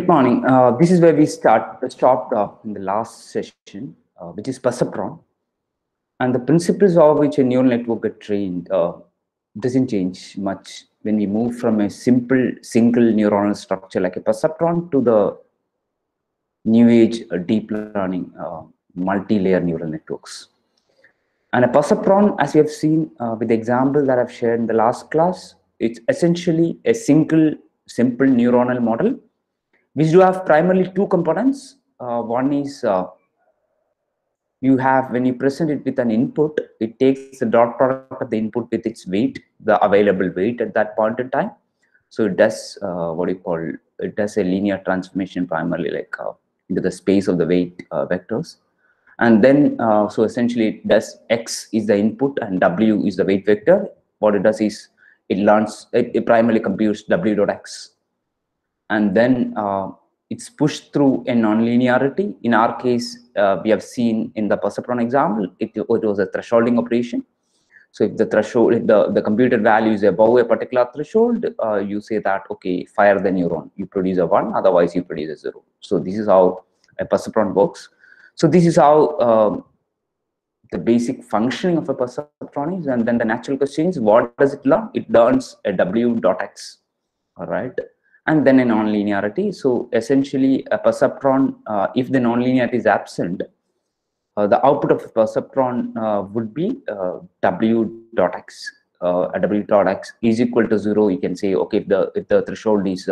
morning. This is where we stopped in the last session, which is perceptron. And the principles of which a neural network get trained doesn't change much when we move from a simple single neuronal structure like a perceptron to the new age deep learning multi-layer neural networks. And a perceptron, as you have seen with the example that I've shared in the last class, it's essentially a simple neuronal model which do have primarily two components. One is you have, when you present it with an input, it takes the dot product of the input with its weight, the available weight at that point in time. So it does it does a linear transformation primarily like into the space of the weight vectors. And then, so essentially it does X is the input and W is the weight vector. What it does is it primarily computes W dot X. And then it's pushed through a nonlinearity. In our case, we have seen in the perceptron example, it was a thresholding operation. So if the threshold, if the computed value is above a particular threshold, you say that, okay, fire the neuron, you produce a 1, otherwise you produce a 0. So this is how a perceptron works. So this is how the basic functioning of a perceptron is. And then the natural question is, what does it learn? It learns a W dot X, all right? And then a nonlinearity. So essentially a perceptron, if the nonlinearity is absent, the output of a perceptron would be W dot X. A W dot X is equal to 0. You can say, okay, if the threshold is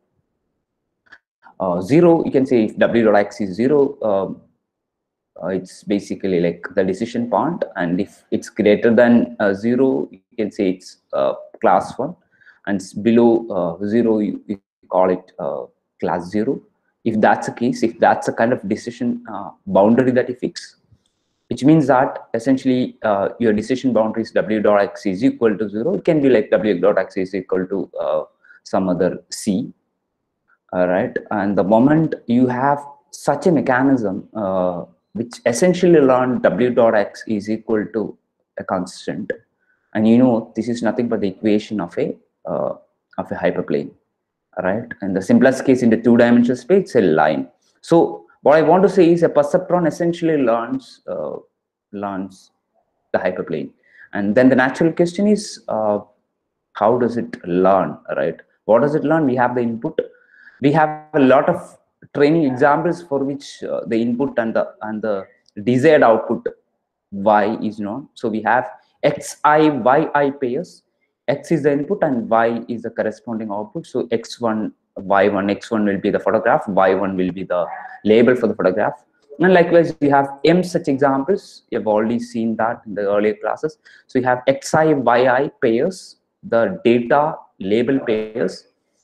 0, you can say if W dot X is 0, it's basically like the decision point. And if it's greater than 0, you can say it's class 1. And below 0, you call it class 0. If that's the case, if that's a kind of decision boundary that you fix, which means that essentially your decision boundary is W dot X is equal to 0. It can be like W dot X is equal to some other C. All right. And the moment you have such a mechanism, which essentially learn W dot X is equal to a constant, and you know this is nothing but the equation of a hyperplane, right? And the simplest case in the two-dimensional space, a line. So what I want to say is a perceptron essentially learns the hyperplane, and then the natural question is how does it learn, right? What does it learn? We have the input. We have a lot of training examples for which the input and the desired output Y is known. So we have Xi, Yi pairs. X is the input and Y is the corresponding output. So X1, Y1, X1 will be the photograph, Y1 will be the label for the photograph. And likewise, we have M such examples. You've already seen that in the earlier classes. So you have Xi, Yi pairs, the data label pairs,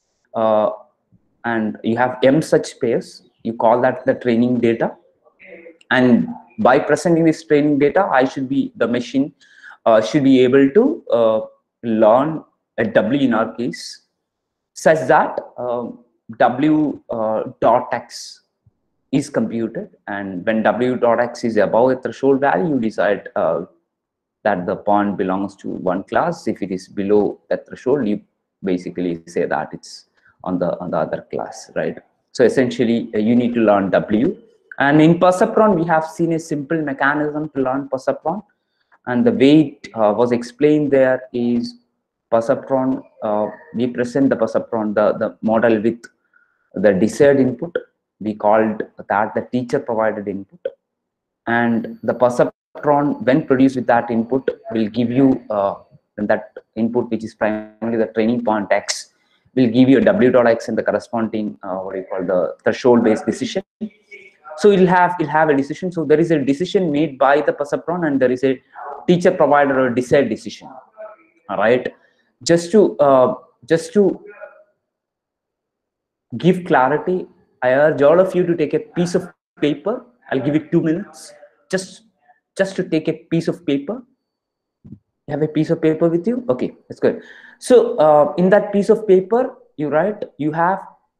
and you have M such pairs. You call that the training data. And by presenting this training data, the machine should be able to learn a W in our case, such that W dot X is computed. And when W dot X is above a threshold value, you decide that the point belongs to one class. If it is below that threshold, you basically say that it's on the other class, right? So essentially, you need to learn W. And in perceptron, we have seen a simple mechanism to learn perceptron. And the way it was explained there is perceptron, we present the perceptron, the model with the desired input. We called that the teacher provided input. And the perceptron, when produced with that input, will give you that input, which is primarily the training point X, will give you a W dot X and the corresponding the threshold based decision. So it'll have a decision. So there is a decision made by the perceptron and there is a teacher provided or desired decision. All right. Just to give clarity, I urge all of you to take a piece of paper. I'll give you 2 minutes just to take a piece of paper. You have a piece of paper with you? Okay, that's good. So in that piece of paper, you write, you have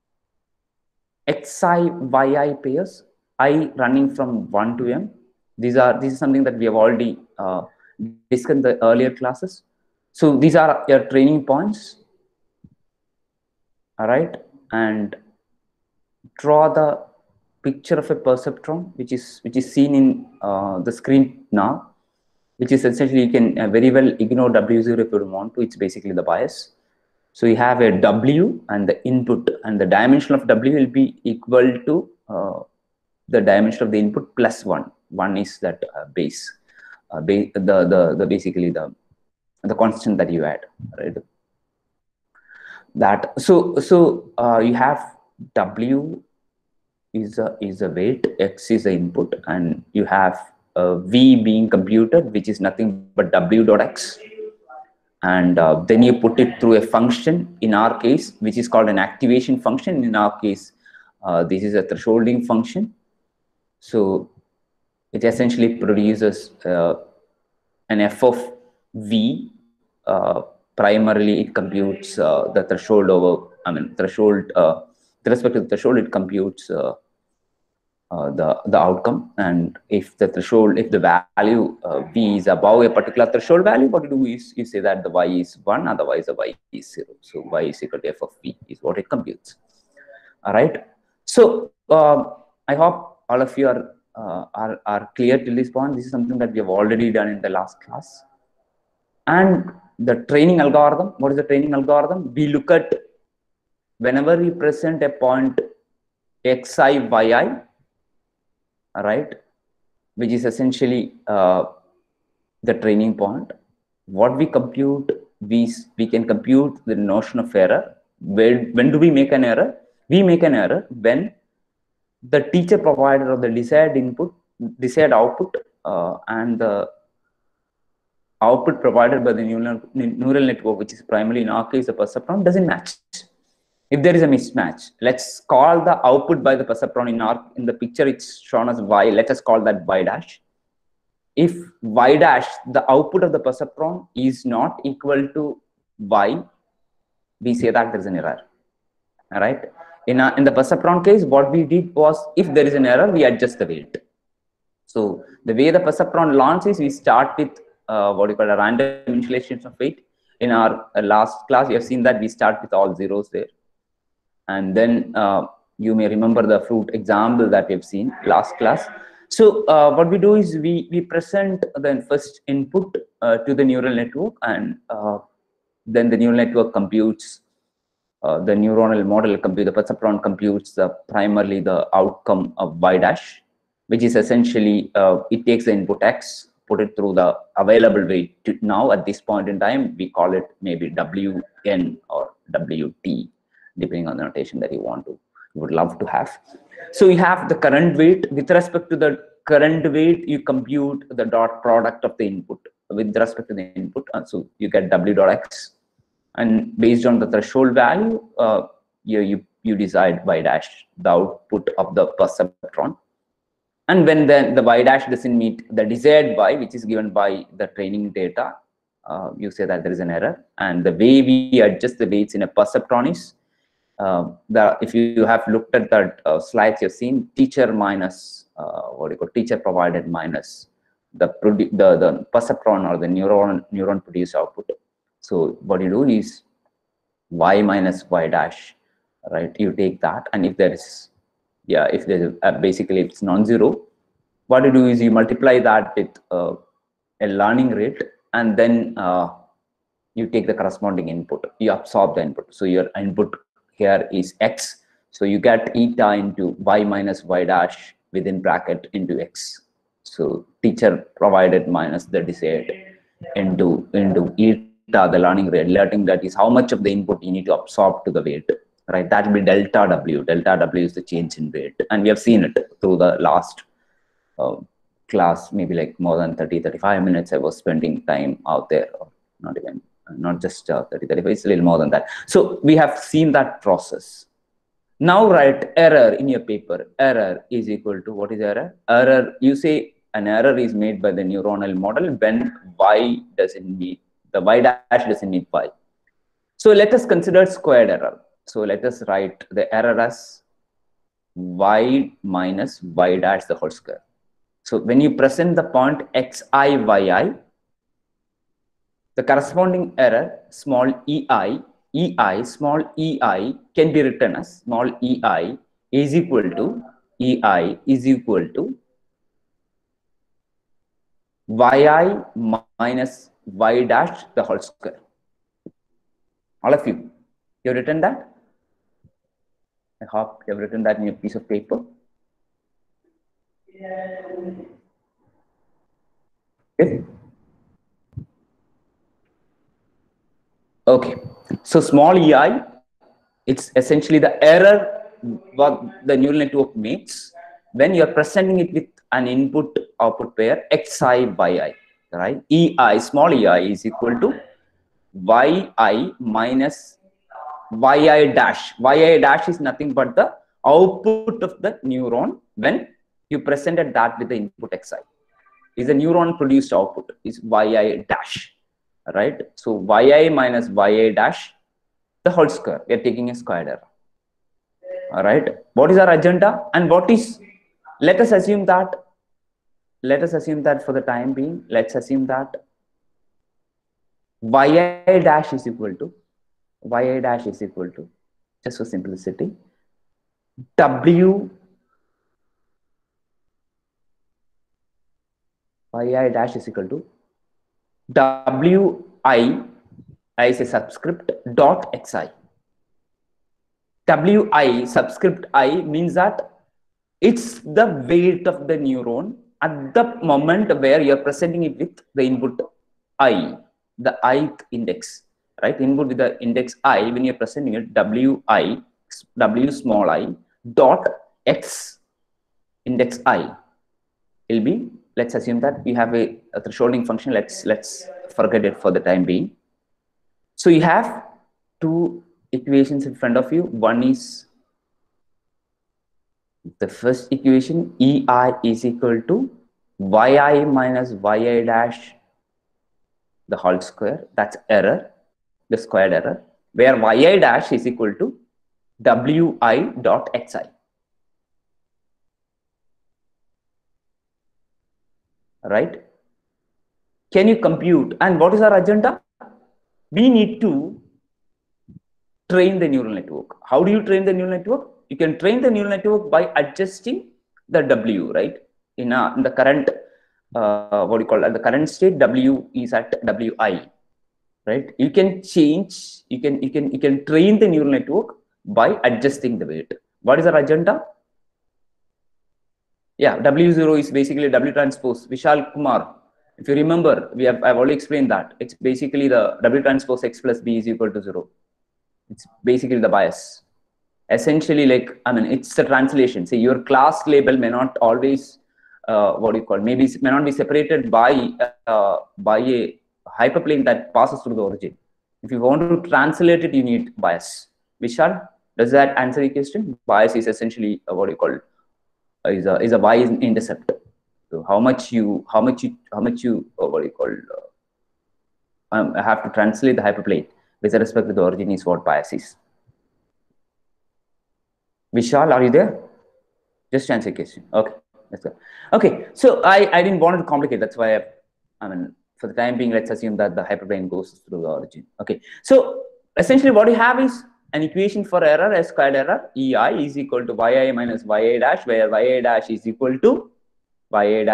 Xi, Yi pairs, I running from 1 to M. This is something that we have already discussed in the earlier classes. So these are your training points. All right. And draw the picture of a perceptron, which is seen in the screen now, which is essentially, you can very well ignore W0 if you don't want to. It's basically the bias. So you have a W and the input, and the dimension of W will be equal to the dimension of the input plus 1. 1 is that base, the basically the constant that you add, right? That you have W is a weight, X is the input, and you have V being computed, which is nothing but W dot X. And then you put it through a function, in our case, which is called an activation function. In our case, this is a thresholding function. So it essentially produces an f of V. Primarily, it computes the threshold over, threshold, with respect to the threshold, it computes the outcome. And if the threshold, if the value V is above a particular threshold value, what you do is you say that the Y is 1, otherwise the Y is 0. So Y is equal to f of V is what it computes. All right. So I hope all of you are clear till this point. This is something that we have already done in the last class. And the training algorithm, what is the training algorithm? We look at whenever we present a point xi, yi, right, which is essentially the training point. What we compute, we can compute the notion of error. When do we make an error? We make an error when the teacher provided of the desired input, desired output, and the output provided by the neural network, which is primarily in our case the perceptron, doesn't match. If there is a mismatch, let's call the output by the perceptron in the picture it's shown as y. Let us call that y dash. If y dash, the output of the perceptron, is not equal to y, we say that there is an error. All right. In the perceptron case, what we did was, if there is an error, we adjust the weight. So the way the perceptron learns is, we start with what you call a random initialization of weight. In our last class, you have seen that we start with all zeros there. And then you may remember the fruit example that we have seen last class. So what we do is we present the first input to the neural network, and then the neural network computes the neuronal model, the perceptron computes primarily the outcome of y dash, which is essentially it takes the input x, put it through the available weight. Now at this point in time, we call it maybe wn or wt, depending on the notation that you would love to have. So you have the current weight. With respect to the current weight, you compute the dot product of the input with respect to the input, so you get w dot x. And based on the threshold value, you decide y dash, the output of the perceptron. And when then the y dash doesn't meet the desired y, which is given by the training data, you say that there is an error. And the way we adjust the weights in a perceptron is, if you have looked at that slides, you've seen teacher minus teacher provided minus the perceptron or the neuron produced output. So what you do is y minus y dash, right? You take that, and if there is, if there's basically if it's non-zero, what you do is you multiply that with a learning rate, and then you take the corresponding input, you absorb the input. So your input here is x, so you get eta into y minus y dash within bracket into x. So teacher provided minus the desired into eta, the learning rate. Learning, that is how much of the input you need to absorb to the weight, right? That will be delta w. Delta w is the change in weight, and we have seen it through the last class, maybe like more than 30-35 minutes I was spending time out there, or not just 30-35, it's a little more than that. So we have seen that process. Now write error in your paper. Error is equal to, what is error? Error, you say an error is made by the neuronal model when y doesn't meet, the y dash doesn't meet y. So let us consider squared error. So let us write the error as y minus y dash the whole square. So when you present the point xi, yi, the corresponding error, small small ei, can be written as small ei is equal to EI is equal to yi minus y dash the whole square. All of you have written that? I hope you have written that in your piece of paper. Okay. Okay. So small ei, it's essentially the error what the neural network makes when you are presenting it with an input output pair xi by I, right? Ei, small ei is equal to yi minus yi dash. Yi dash is nothing but the output of the neuron when you presented that with the input xi. Is a neuron produced output is yi dash, right? So yi minus yi dash the whole square. We are taking a squared error. All right. What is our agenda and what is? Let us assume that for the time being, let's assume that yi dash is equal to just for simplicity w yi dash is equal to wi is a subscript dot xi. Wi subscript I means that it's the weight of the neuron at the moment where you're presenting it with the input I, the ith index, right? Input with the index I, when you're presenting it, w small I dot x index I will be, let's assume that we have a thresholding function. Let's forget it for the time being. So you have two equations in front of you. One is the first equation, EI is equal to yi minus yi dash the whole square. That's error, the squared error, where yi dash is equal to wi dot xi. Right? Can you compute? And what is our agenda? We need to train the neural network. How do you train the neural network? You can train the neural network by adjusting the W, right? In the current, what do you call it? The current state, W is at Wi, right? You can change, you can train the neural network by adjusting the weight. What is our agenda? Yeah, W0 is basically W transpose. Vishal Kumar, if you remember, I've already explained that. It's basically the W transpose X plus B is equal to 0. It's basically the bias. Essentially, like, I mean, it's the translation. See, your class label may not always, what do you call, maybe it may not be separated by a hyperplane that passes through the origin. If you want to translate it, you need bias. Vishal, does that answer your question? Bias is essentially what do you call, is a y intercept. So how much you what do you call, I have to translate the hyperplane with respect to the origin is what bias is. Vishal, are you there? Just answer the question. Okay, let's go. Okay, so I didn't want to complicate. That's why I mean, for the time being, let's assume that the hyperplane goes through the origin. Okay, so essentially what you have is an equation for error, a squared error, EI is equal to yi minus yi dash, where yi dash is equal to wi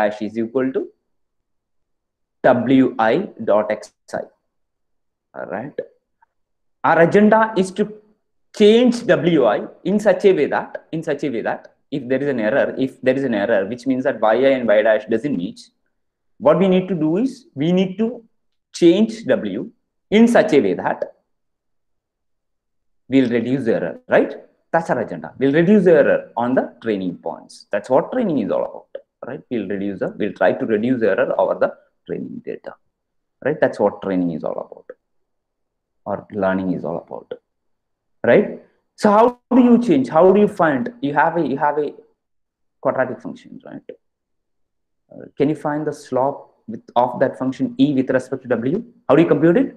dot xi. All right. Our agenda is to change wi in such a way that if there is an error, which means that yi and y dash doesn't meet, what we need to do is we need to change w in such a way that we'll reduce the error, right? That's our agenda. We'll reduce the error on the training points. That's what training is all about, right? We'll try to reduce the error over the training data, right? That's what training is all about, or learning is all about, right? So how do you change? How do you find? You have a quadratic function, right? Can you find the slope of that function e with respect to w? How do you compute it?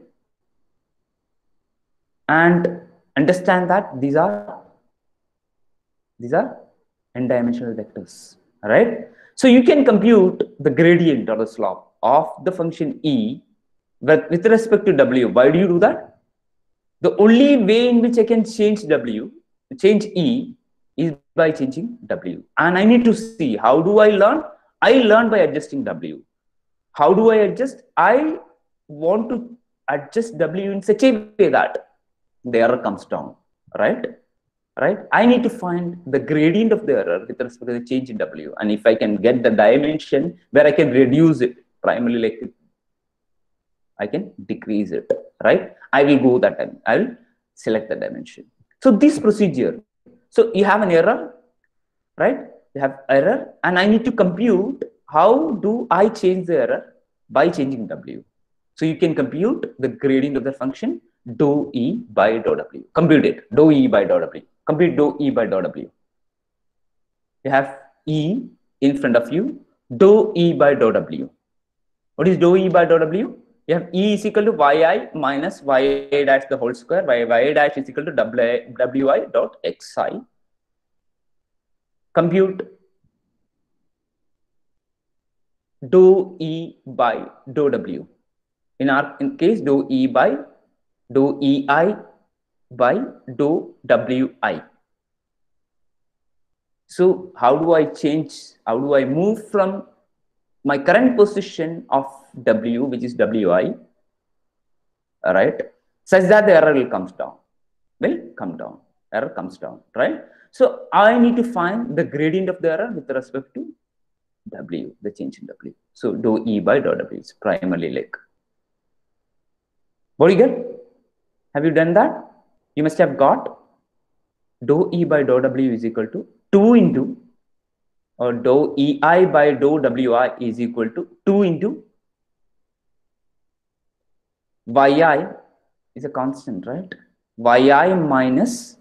And understand that these are n-dimensional vectors, right? So you can compute the gradient or the slope of the function e with respect to w. Why do you do that? The only way in which I can change e is by changing W. And I need to see, how do I learn? I learn by adjusting W. How do I adjust? I want to adjust W in such a way that the error comes down, right? Right? I need to find the gradient of the error with respect to the change in W. And if I can get the dimension where I can reduce it, primarily like I can decrease it, right? I will go that time. I will select the dimension. So this procedure, so you have an error, right? You have error, and I need to compute how do I change the error by changing W. So you can compute the gradient of the function dou E by dou W. Compute it, dou E by dou W. Compute dou E by dou W. You have E in front of you, dou E by dou W. What is dou E by dou W? You have E is equal to yi minus yi dash the whole square, yi dash is equal to wi dot xi. Compute dou E by dou W. In our case, dou E by dou EI by dou WI. So how do I change, how do I move from my current position of W, which is WI, right, such that the error will come down, error comes down, right? So I need to find the gradient of the error with respect to W, the change in W. So dou E by dou W is primarily like. What do you get? Have you done that? You must have got dou E by dou W is equal to 2 into, or dou EI by dou WI is equal to 2 into yi is a constant, right? Yi minus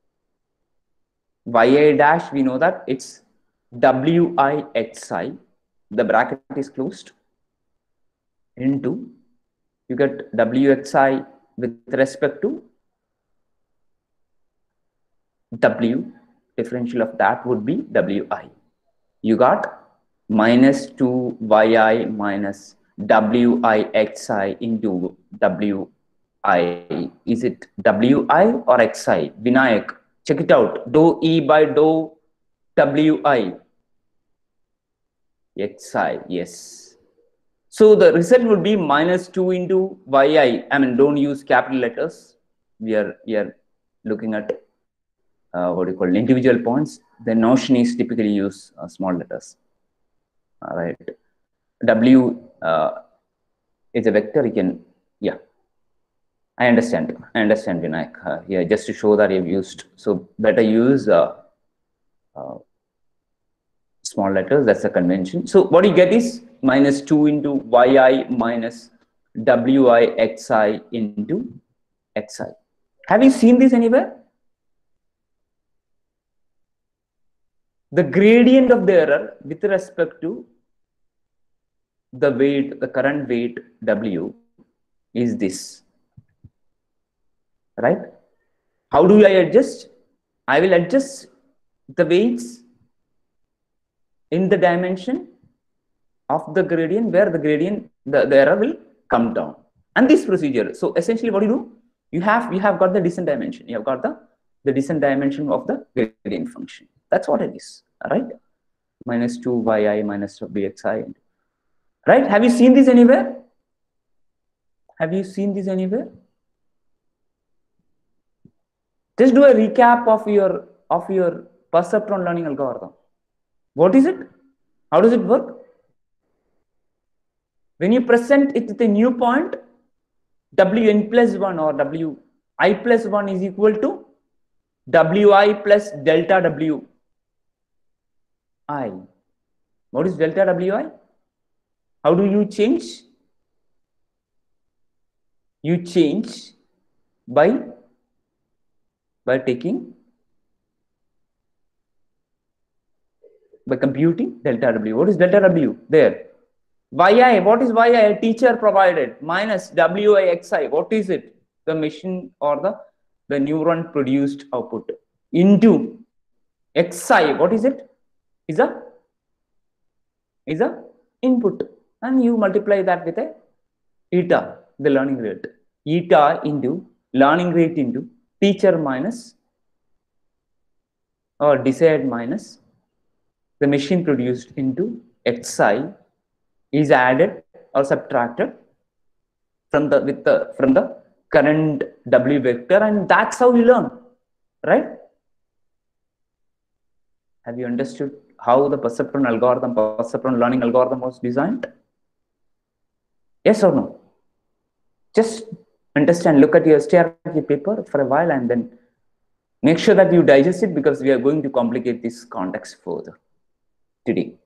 yi dash, we know that it's wi xi, the bracket is closed, into, you get wxi with respect to W, differential of that would be wi. You got minus 2 yi minus wi xi into wi. Is it wi or xi? Vinayak, check it out. Dou E by dou wi xi, yes. So the result would be minus 2 into yi. I mean, don't use capital letters. We are looking at what do you call individual points. The notion is typically use small letters. All right. W is a vector. You can, yeah. I understand, Vinayak. Yeah, just to show that you've used, so better use small letters. That's a convention. So what you get is minus 2 into yi minus wi xi into xi. Have you seen this anywhere? The gradient of the error with respect to the weight, the current weight W is this, right? How do I adjust? I will adjust the weights in the dimension of the gradient where the gradient, the error will come down. And this procedure, so essentially what you do, you have got the descent dimension, you have got the descent dimension of the gradient function. That's what it is, right? Minus 2 yi minus wxi, right? Have you seen this anywhere? Have you seen this anywhere? Just do a recap of your perceptron learning algorithm. What is it? How does it work? When you present it with a new point, wn plus 1 or wi plus 1 is equal to wi plus delta wi. What is delta wi? How do you change? You change by computing delta w. What is delta w? There. Yi, what is yi? A teacher provided, minus wi xi. What is it? The machine or the neuron produced output, into xi. What is it? Is a input, and you multiply that with a eta, the learning rate. Eta into learning rate into teacher minus or desired minus the machine produced into xi is added or subtracted from the current w vector, and that's how you learn, right? Have you understood how the perceptron learning algorithm was designed? Yes or no? Just understand, look at your STRK paper for a while and then make sure that you digest it, because we are going to complicate this context further today.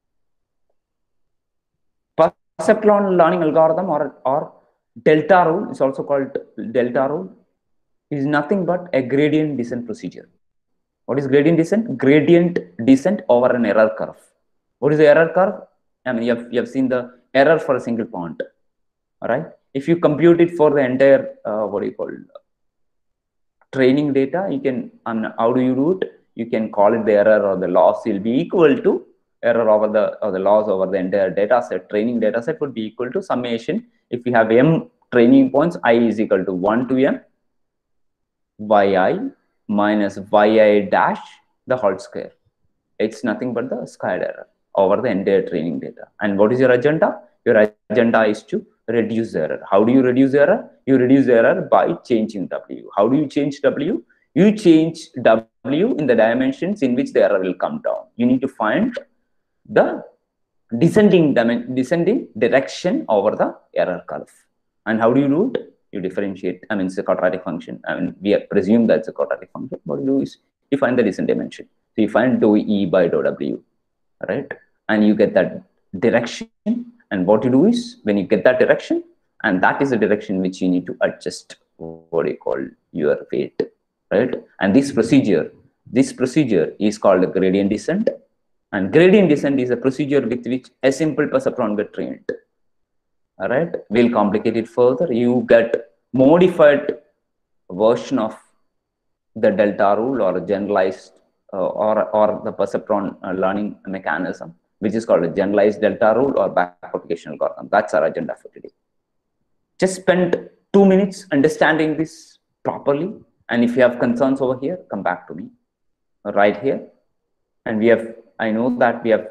Perceptron learning algorithm or delta rule is also called delta rule, is nothing but a gradient descent procedure. What is gradient descent? Gradient descent over an error curve. What is the error curve? I mean, you have seen the error for a single point. All right. If you compute it for the entire, what do you call it, training data, you can, how do you do it? You can call it the error or the loss will be equal to error over the loss over the entire data set. Training data set would be equal to summation. If you have m training points, I is equal to 1 to m yi minus yi dash the whole square. It's nothing but the squared error over the entire training data. And what is your agenda? Your agenda is to reduce the error. How do you reduce the error? You reduce the error by changing w. How do you change w? You change w in the dimensions in which the error will come down. You need to find the descending direction over the error curve. And how do you do it? You differentiate. I mean, it's a quadratic function. I mean, we presume that's a quadratic function. What you do is you find the descent dimension. So you find dou e by dou w, right? And you get that direction. And what you do is, when you get that direction, and that is the direction which you need to adjust what you call your weight, right? And this procedure is called a gradient descent. And gradient descent is a procedure with which a simple perceptron gets trained. All right, we'll complicate it further. You get modified version of the delta rule or generalized or the perceptron learning mechanism, which is called a generalized delta rule or backpropagation algorithm. That's our agenda for today. Just spend 2 minutes understanding this properly. And if you have concerns over here, come back to me right here. And we have, I know that we have,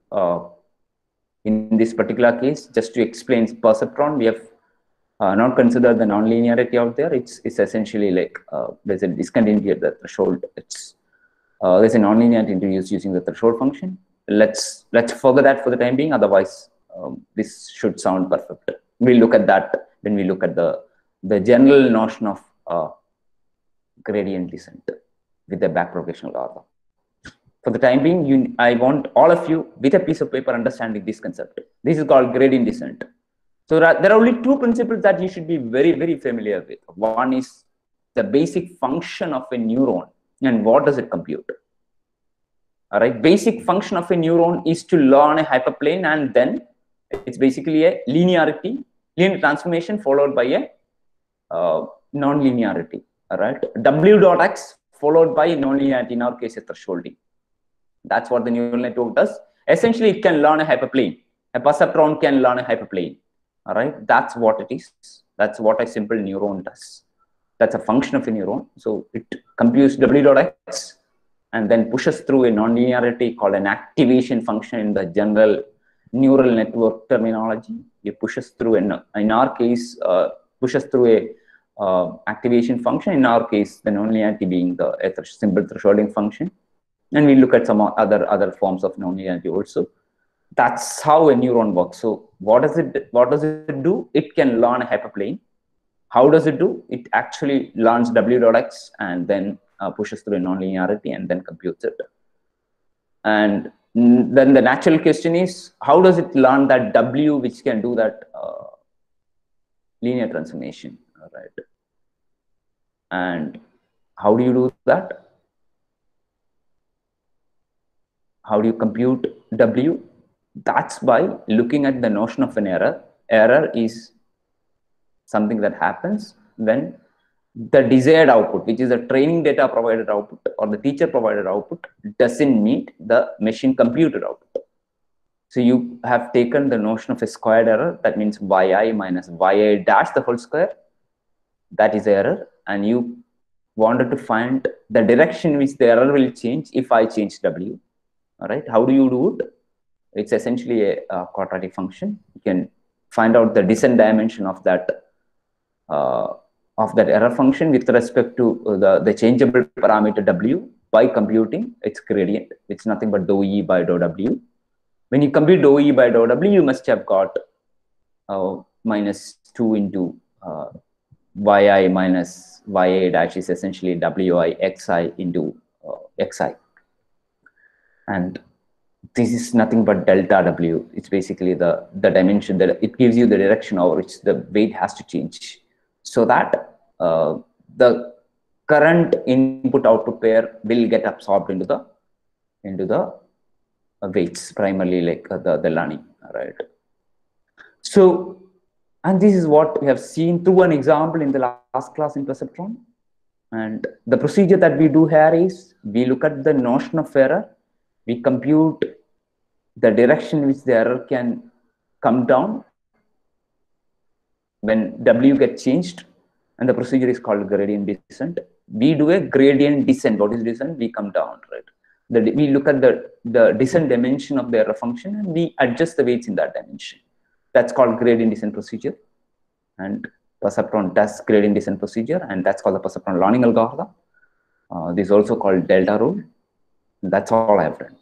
in this particular case, just to explain perceptron, we have not considered the nonlinearity out there. It's essentially like there's a discontinuity at the threshold. There's a nonlinearity introduced using the threshold function. Let's forget that for the time being. Otherwise, this should sound perfect. We'll look at that when we look at the general notion of gradient descent with the backpropagation algorithm. For the time being, I want all of you with a piece of paper understanding this concept. This is called gradient descent. So there are only two principles that you should be very, very familiar with. One is the basic function of a neuron and what does it compute. All right, basic function of a neuron is to learn a hyperplane, and then it's basically a linear transformation followed by a non-linearity. All right, w dot x followed by non-linearity, in our case a thresholding. That's what the neural network does. Essentially, it can learn a hyperplane. A perceptron can learn a hyperplane. All right, that's what it is. That's what a simple neuron does. That's a function of a neuron. So it computes w dot x and then pushes through a nonlinearity called an activation function in the general neural network terminology. It pushes through, in our case, pushes through a activation function. In our case, the nonlinearity being the simple thresholding function. And we look at some other forms of nonlinearity also. That's how a neuron works. So what does it do? It can learn a hyperplane. How does it do? It actually learns w dot x and then pushes through a nonlinearity and then computes it. And then the natural question is, how does it learn that w which can do that linear transformation? All right. And how do you do that? How do you compute w? That's by looking at the notion of an error. Error is something that happens when the desired output, which is the training data provided output or the teacher provided output, doesn't meet the machine computed output. So you have taken the notion of a squared error, that means yi minus yi dash the whole square. That is error, and you wanted to find the direction which the error will change if I change W. All right, how do you do it? It's essentially a quadratic function. You can find out the descent dimension of that error function with respect to the changeable parameter W by computing its gradient. It's nothing but dou E by dou W. When you compute dou E by dou W, you must have got minus 2 into yi minus ya dash is essentially wi xi into xi. And this is nothing but delta W. It's basically the dimension that it gives you the direction over which the weight has to change, so that the current input output pair will get absorbed into the weights, primarily like the learning, right? So, and this is what we have seen through an example in the last class in perceptron. And the procedure that we do here is we look at the notion of error, we compute the direction which the error can come down when W gets changed, and the procedure is called gradient descent. We do a gradient descent. What is descent? We come down, right? We look at the descent dimension of the error function and we adjust the weights in that dimension. That's called gradient descent procedure. And perceptron does gradient descent procedure, and that's called the perceptron learning algorithm. This is also called delta rule. That's all I have done.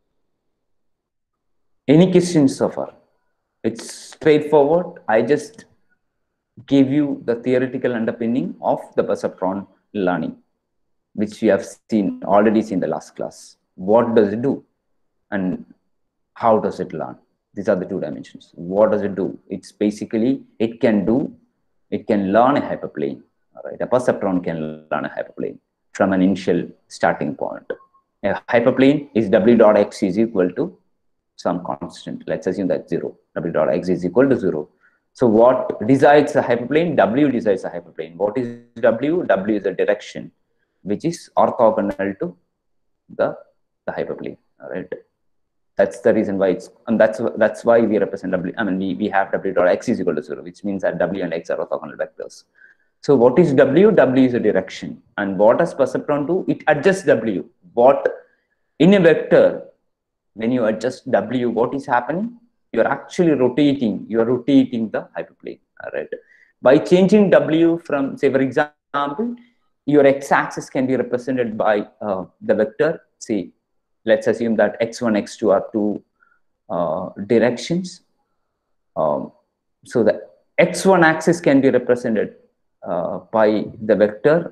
Any questions so far? It's straightforward. I just gave you the theoretical underpinning of the perceptron learning, which we have already seen the last class. What does it do and how does it learn? These are the two dimensions. What does it do? It's basically, it can learn a hyperplane. All right, a perceptron can learn a hyperplane from an initial starting point. A hyperplane is W dot x is equal to some constant. Let's assume that's 0. W dot x is equal to 0. So what decides a hyperplane? W decides a hyperplane. What is W? W is a direction which is orthogonal to the hyperplane. All right. That's the reason why it's, and that's why we represent W. I mean, we have W dot x is equal to 0, which means that W and x are orthogonal vectors. So what is W? W is a direction. And what does perceptron do? It adjusts W. What in a vector, when you adjust W, what is happening? You are actually rotating. You are rotating the hyperplane. All right. By changing W from, say, for example, your x-axis can be represented by the vector. Say, let's assume that x1, x2 are two directions. So the x1 axis can be represented by the vector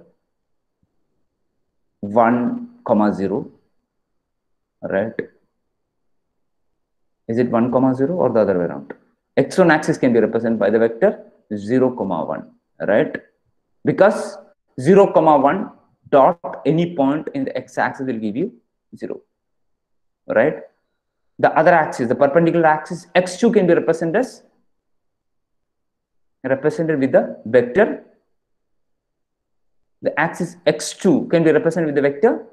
1, 0. Right? Is it 1, 0 or the other way around? X1 axis can be represented by the vector 0, 1, right? Because 0, 1 dot any point in the x-axis will give you 0, right? The other axis, the perpendicular axis x2 can be represented with the vector. The axis x2 can be represented with the vector.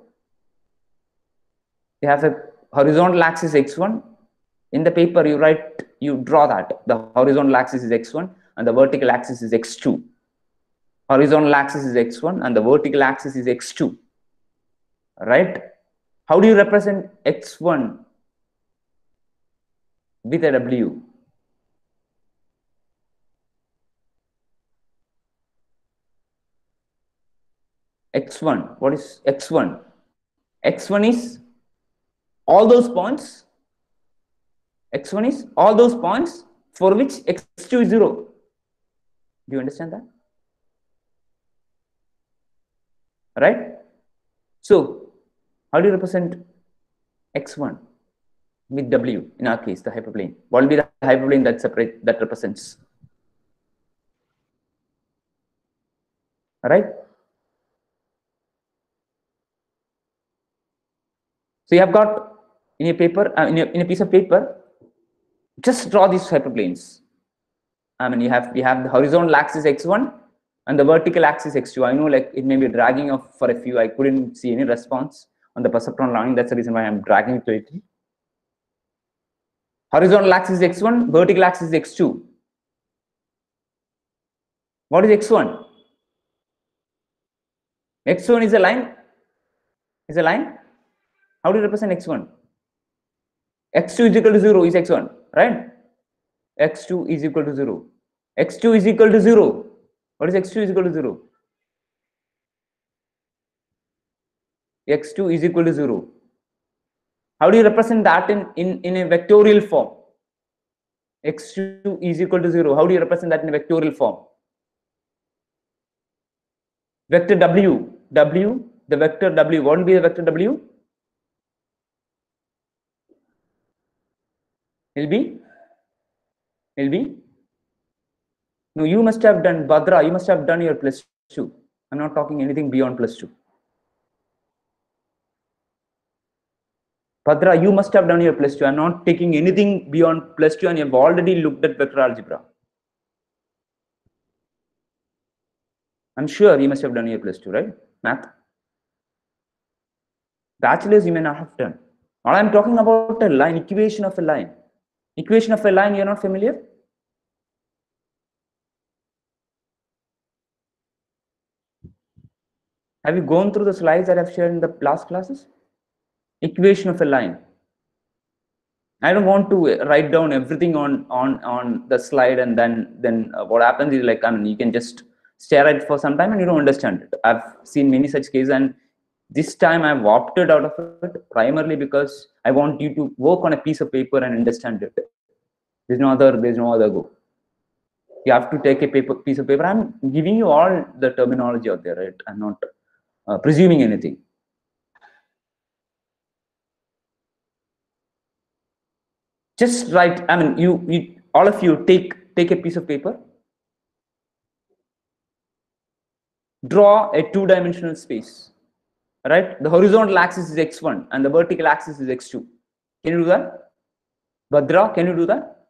You have a horizontal axis x1. In the paper, you draw that. The horizontal axis is x1 and the vertical axis is x2. Horizontal axis is x1 and the vertical axis is x2. Right? How do you represent x1 with a W? X1, what is x1? X1 is all those points. X1 is all those points for which x2 is 0. Do you understand that? Right? So, how do you represent x1 with W? In our case, the hyperplane. What will be the hyperplane that represents? Right? So you have got in a paper, in a piece of paper, just draw these hyperplanes. I mean, we have the horizontal axis x1 and the vertical axis x2. I know, like, it may be dragging off for a few. I couldn't see any response on the perceptron learning. That's the reason why I'm dragging it lately. Horizontal axis x1, vertical axis x2. What is x1? x1 is a line. Is a line. How do you represent x1? x2 is equal to 0 is x1, right? x2 is equal to 0. x2 is equal to 0. What is x2 is equal to 0? x2 is equal to 0. How do you represent that in a vectorial form? x2 is equal to 0. How do you represent that in a vectorial form? Vector w, the vector w, what will be the vector w? Will be? No, you must have done, Badra, you must have done your plus 2. I'm not talking anything beyond plus 2. Badra, you must have done your plus 2. I'm not taking anything beyond plus 2, and you've already looked at vector algebra. I'm sure you must have done your plus 2, right? Math. Bachelor's you may not have done. All I'm talking about a line, equation of a line. Equation of a line, you're not familiar? Have you gone through the slides that I've shared in the last classes? Equation of a line. I don't want to write down everything on the slide, and then what happens is, like, I mean, you can just stare at it for some time and you don't understand it. I've seen many such cases, and this time I've opted out of it primarily because I want you to work on a piece of paper and understand it. There's no other go. You have to take a piece of paper. I'm giving you all the terminology out there, right? I'm not presuming anything. Just write. I mean, you all of you take a piece of paper. Draw a two-dimensional space. Right? The horizontal axis is x1 and the vertical axis is x2. Can you do that? Badra, can you do that?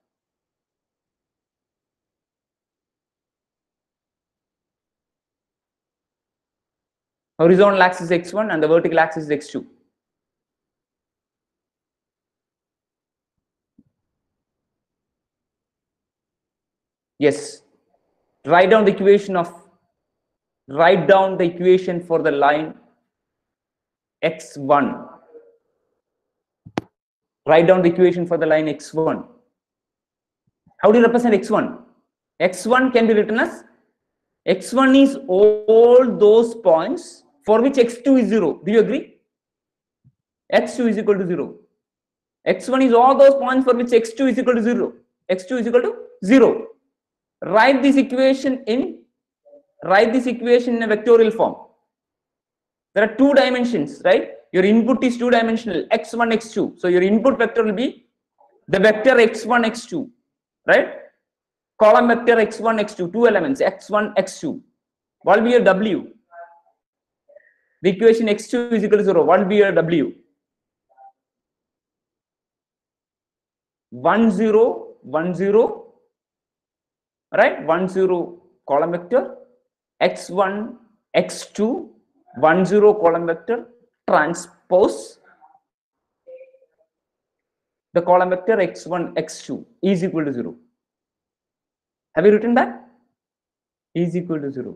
Horizontal axis is x1 and the vertical axis is x2. Yes. Write down the equation for the line x1. Write down the equation for the line x1. How do you represent x1? x1 can be written as x1 is all those points for which x2 is 0. Do you agree? x2 is equal to 0. x1 is all those points for which x2 is equal to 0. x2 is equal to 0. Write this equation in a vectorial form. There are two dimensions, right? Your input is two-dimensional, x1, x2. So your input vector will be the vector x1, x2, right? Column vector x1, x2, two elements, x1, x2. What will be your w? The equation x2 is equal to 0. What will be your w? 1, 0, 1, 0, right? 1, 0 column vector, x1, x2, 1, 0 column vector, transpose the column vector x1, x2 is equal to 0. Have you written that? Is equal to 0.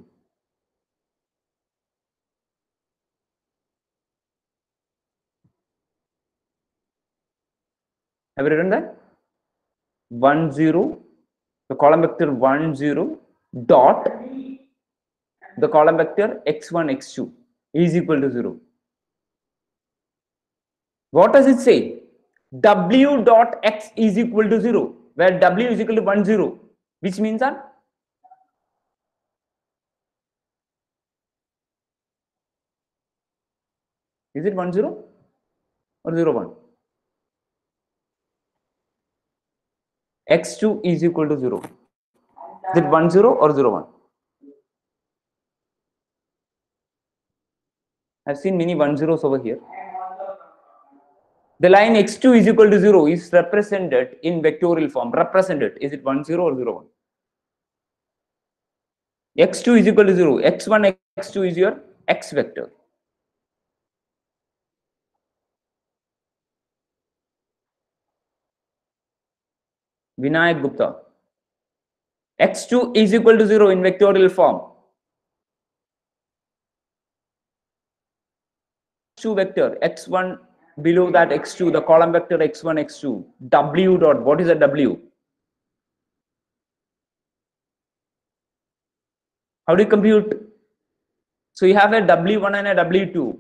Have you written that? 1, 0, the column vector 1, 0 dot the column vector x1, x2 is equal to 0. What does it say? W dot x is equal to 0, where w is equal to 1, 0, which means that is it 1, 0 or 0, 1? x2 is equal to 0. Is it 1, 0 or 0, 1? I've seen many 1 zeros over here. The line x2 is equal to 0 is represented in vectorial form. Represented. Is it 1, 0 or 0, 1? x2 is equal to 0. x1, x2 is your x vector. Vinayak Gupta. x2 is equal to 0 in vectorial form. x2 vector, x1 below that x2, the column vector x1, x2, w dot, what is a w? How do you compute? So you have a w1 and a w2.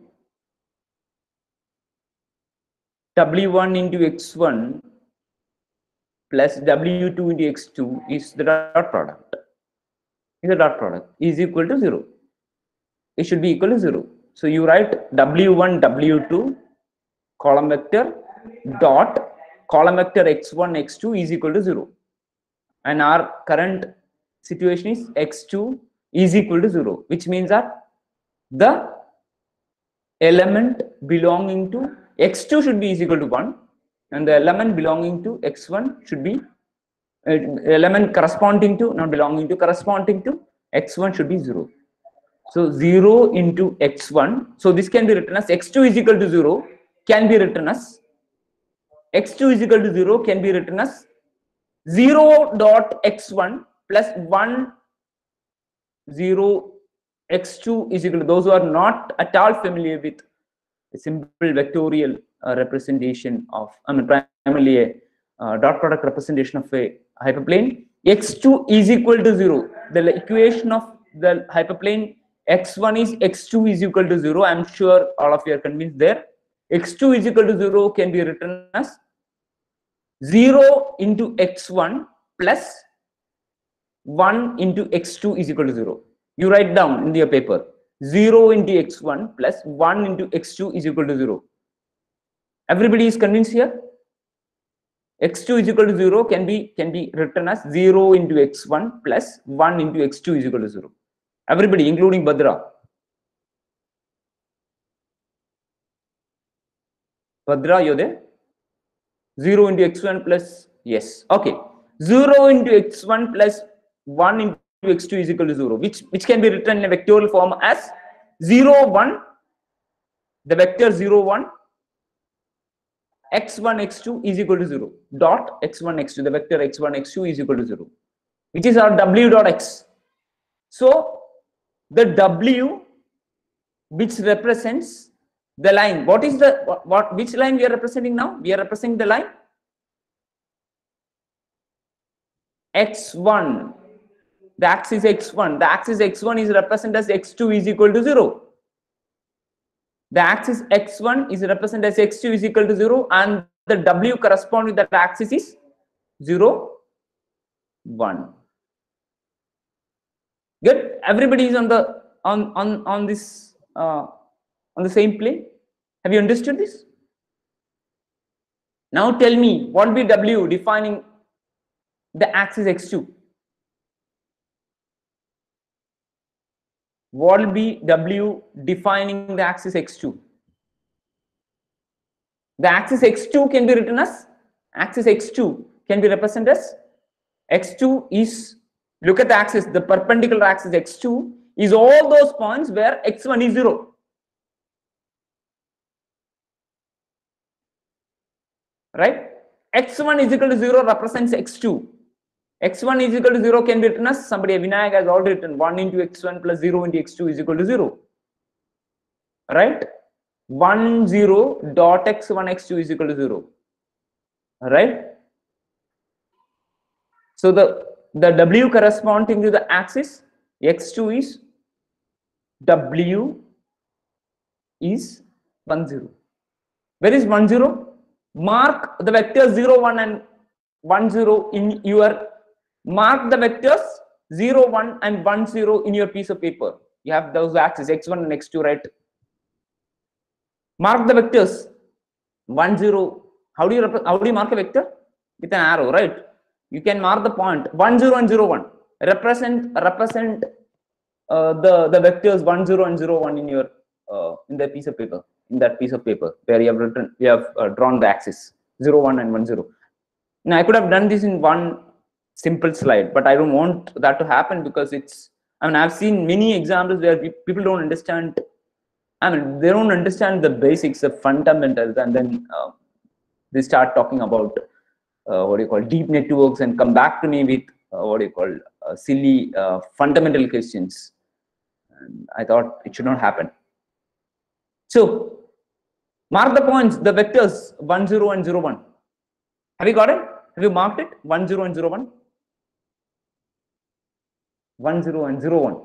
w1 into x1 plus w2 into x2 is the dot product. Is the dot product is equal to 0. It should be equal to 0. So you write w1 w2 column vector dot column vector x1 x2 is equal to 0, and our current situation is x2 is equal to 0, which means that the element belonging to x2 should be is equal to 1, and the element belonging to x1 should be element corresponding to, not belonging to, corresponding to x1 should be 0. So 0 into x1, so this can be written as x2 is equal to 0, can be written as x2 is equal to 0 can be written as 0 dot x1 plus 1 0 x2 is equal to, those who are not at all familiar with a simple vectorial representation of, primarily a dot product representation of a hyperplane, x2 is equal to 0. The equation of the hyperplane x1 is x2 is equal to 0. I'm sure all of you are convinced there. x2 is equal to 0 can be written as 0 into x1 plus 1 into x2 is equal to 0. You write down in your paper 0 into x1 plus 1 into x2 is equal to 0. Everybody is convinced here? x2 is equal to 0 can be written as 0 into x1 plus 1 into x2 is equal to 0. Everybody, including Bhadra. Bhadra, you're there? 0 into x1 plus, yes, okay. 0 into x1 plus 1 into x2 is equal to 0, which can be written in a vectorial form as 0 1, the vector 0 1, x1 x2 is equal to 0 dot x1 x2, the vector x1 x2 is equal to 0, which is our w dot x. So the w which represents the line, what is the which line we are representing now? We are representing the line x1, the axis x1. The axis x1 is represented as x2 is equal to 0. The axis x1 is represented as x2 is equal to 0, and the w corresponding to that axis is 0 1. Good. Everybody is on the on this on the same plane. Have you understood this? Now tell me, what will be w defining the axis x2? What will be w defining the axis x2? The axis x2 can be written as, axis x2 can be represented as, x2 is, look at the axis, the perpendicular axis x2 is all those points where x1 is 0. Right? x1 is equal to 0 represents x2. x1 is equal to 0 can be written as, somebody, Vinayak has already written 1 into x1 plus 0 into x2 is equal to 0. Right? 1 0 dot x1 x2 is equal to 0. Right? So the w corresponding to the axis x2 is w is 1 0. Where is 1 0? Mark the vectors 0 1 and 1 0 in your, mark the vectors 0 1 and 1 0 in your piece of paper. You have those axes x1 and x2, right? Mark the vectors 1 0. How do you mark a vector? With an arrow, right? You can mark the point 1 0 and 0 1. Represent the vectors 1 0 and 0 1 in your in that piece of paper. In that piece of paper where you have written, you have drawn the axis 0 1 and 1 0. Now I could have done this in one simple slide, but I don't want that to happen because it's, I've seen many examples where people don't understand. They don't understand the basics, the fundamentals, and then they start talking about what do you call deep networks and come back to me with what do you call silly fundamental questions. And I thought it should not happen. So Mark the points, the vectors 1, 0 and 0, 1. Have you got it? Have you marked it? 1, 0 and 0, 1. 1, 0 and 0, 1.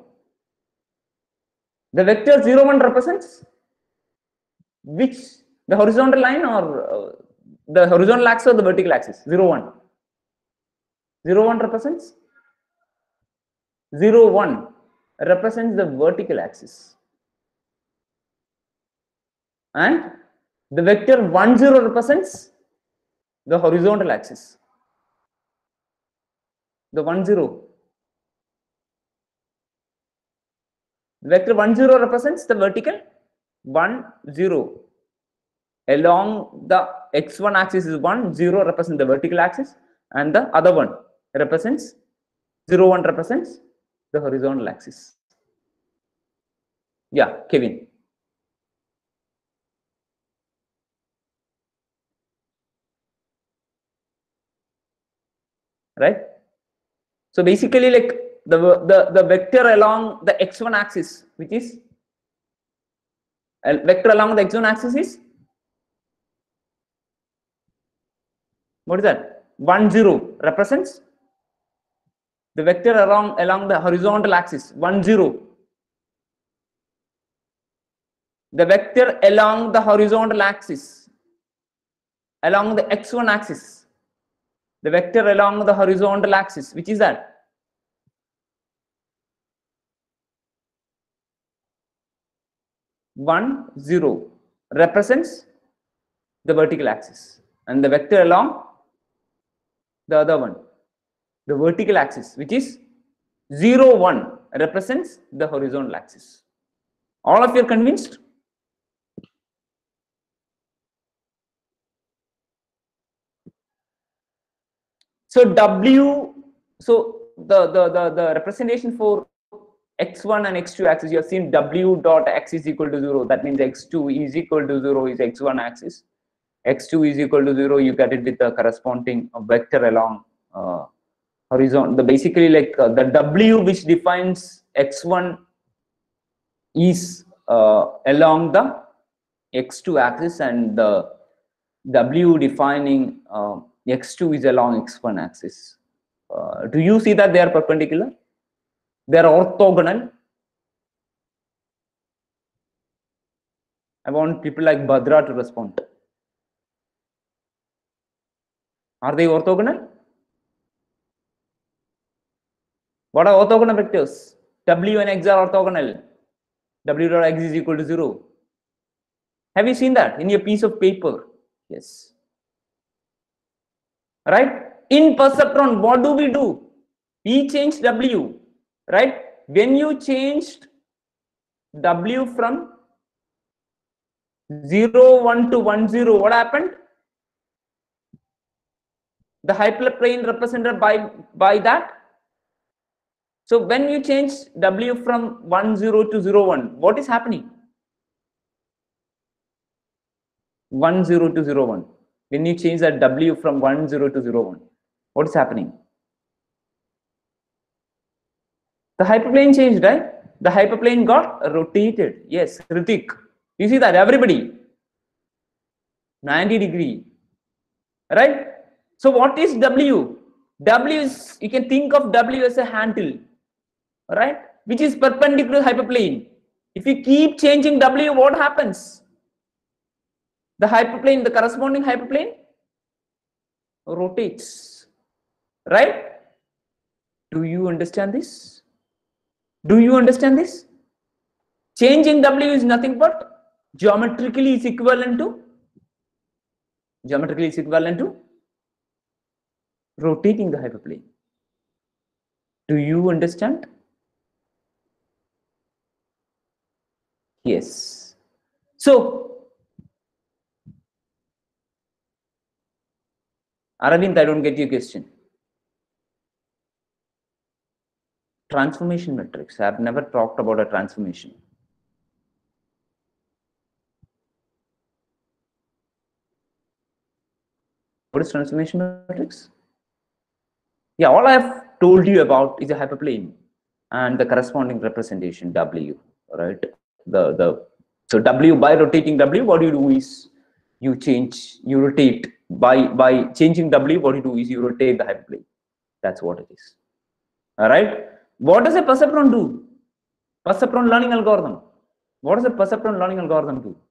The vector 0, 1 represents which? The horizontal line or the horizontal axis or the vertical axis? 0, 1. 0, 1 represents? 0, 1 represents the vertical axis. And the vector 1, 0 represents the horizontal axis. The 1, 0. The vector 1, 0 represents the vertical 1, 0. Along the x1 axis is 1, 0 represents the vertical axis, and the other one represents 0, 1 represents the horizontal axis. Yeah, Kevin. Right? So basically, like the vector along the x1 axis, which is vector along the x1 axis is what is that? 1, 0 represents the vector along the horizontal axis. 1, 0. The vector along the horizontal axis, along the x1 axis, the vector along the horizontal axis, which is that? 1, 0 represents the vertical axis, and the vector along the other one, the vertical axis, which is 0, 1 represents the horizontal axis. All of you are convinced? So W, so the representation for x1 and x2 axis, you have seen W dot x is equal to 0. That means x2 is equal to 0 is x1 axis. X2 is equal to 0. You get it with the corresponding vector along horizon. The basically like the W which defines x1 is along the x2 axis, and the W defining x2 is along x1 axis. Do you see that they are perpendicular? They are orthogonal. I want people like Badra to respond. Are they orthogonal? What are orthogonal vectors? W and x are orthogonal. W dot x is equal to 0. Have you seen that in your piece of paper? Yes. Right? In perceptron, what do? We changed W. Right? When you changed W from 0, 1 to 1, 0, what happened? The hyperplane represented by that. So when you change W from 1, 0 to 0, 1, what is happening? 1, 0 to 0, 1. When you change that W from 1, 0 to 0, 1, what is happening? The hyperplane changed, right? The hyperplane got rotated. Yes, Ritik. You see that, everybody? 90 degree. Right? So what is W? W is, you can think of W as a handle, right? Which is perpendicular to hyperplane. If you keep changing W, what happens? The hyperplane, the corresponding hyperplane rotates, right? Do you understand this? Do you understand this? Changing W is nothing but geometrically is equivalent to rotating the hyperplane. Do you understand? Yes. So, Aravind, I don't get your question. Transformation matrix. I have never talked about a transformation. What is transformation matrix? Yeah, all I have told you about is a hyperplane and the corresponding representation W, right? So W, by rotating W, what you do is you rotate. By changing W, what you do is you rotate the hyperplane. That's what it is. All right. What does a perceptron do? Perceptron learning algorithm. What does a perceptron learning algorithm do?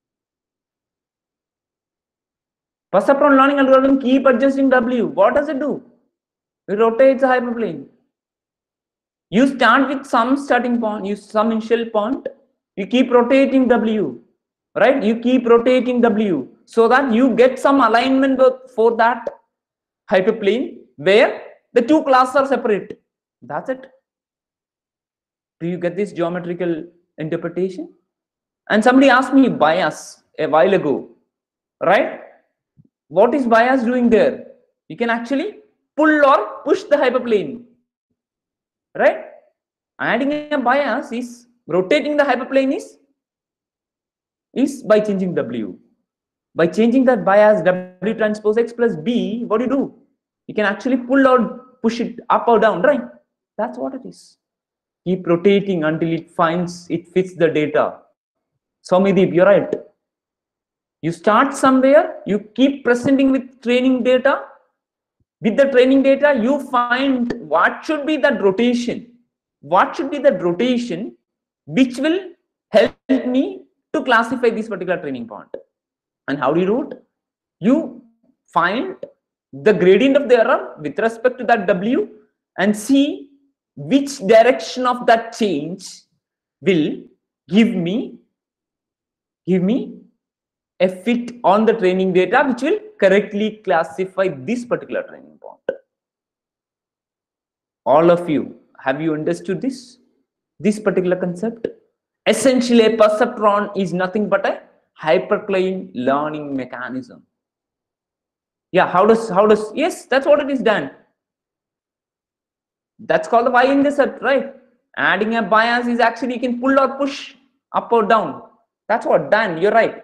Perceptron learning algorithm keep adjusting W. What does it do? It rotates the hyperplane. You start with some starting point, some initial point. You keep rotating W, right? You keep rotating W so that you get some alignment for that hyperplane where the two classes are separate. That's it. Do you get this geometrical interpretation? And somebody asked me bias a while ago, right? What is bias doing there? You can actually pull or push the hyperplane, right? Adding a bias is rotating the hyperplane is by changing W. By changing that bias W transpose X plus B, what do you do? You can actually pull or push it up or down, right? That's what it is. Keep rotating until it fits the data. Soumyadeep, you're right. You start somewhere, you keep presenting with training data. With the training data, you find what should be that rotation. What should be that rotation which will help me to classify this particular training point. And how do you do it? You find the gradient of the error with respect to that W and see which direction of that change will give me a fit on the training data which will correctly classify this particular training point. All of you, have you understood this particular concept? Essentially, a perceptron is nothing but a hyperplane learning mechanism. Yeah, how does yes, that's what it is done. That's called the y-intercept, right? Adding a bias is actually you can pull or push up or down. That's what done. You're right.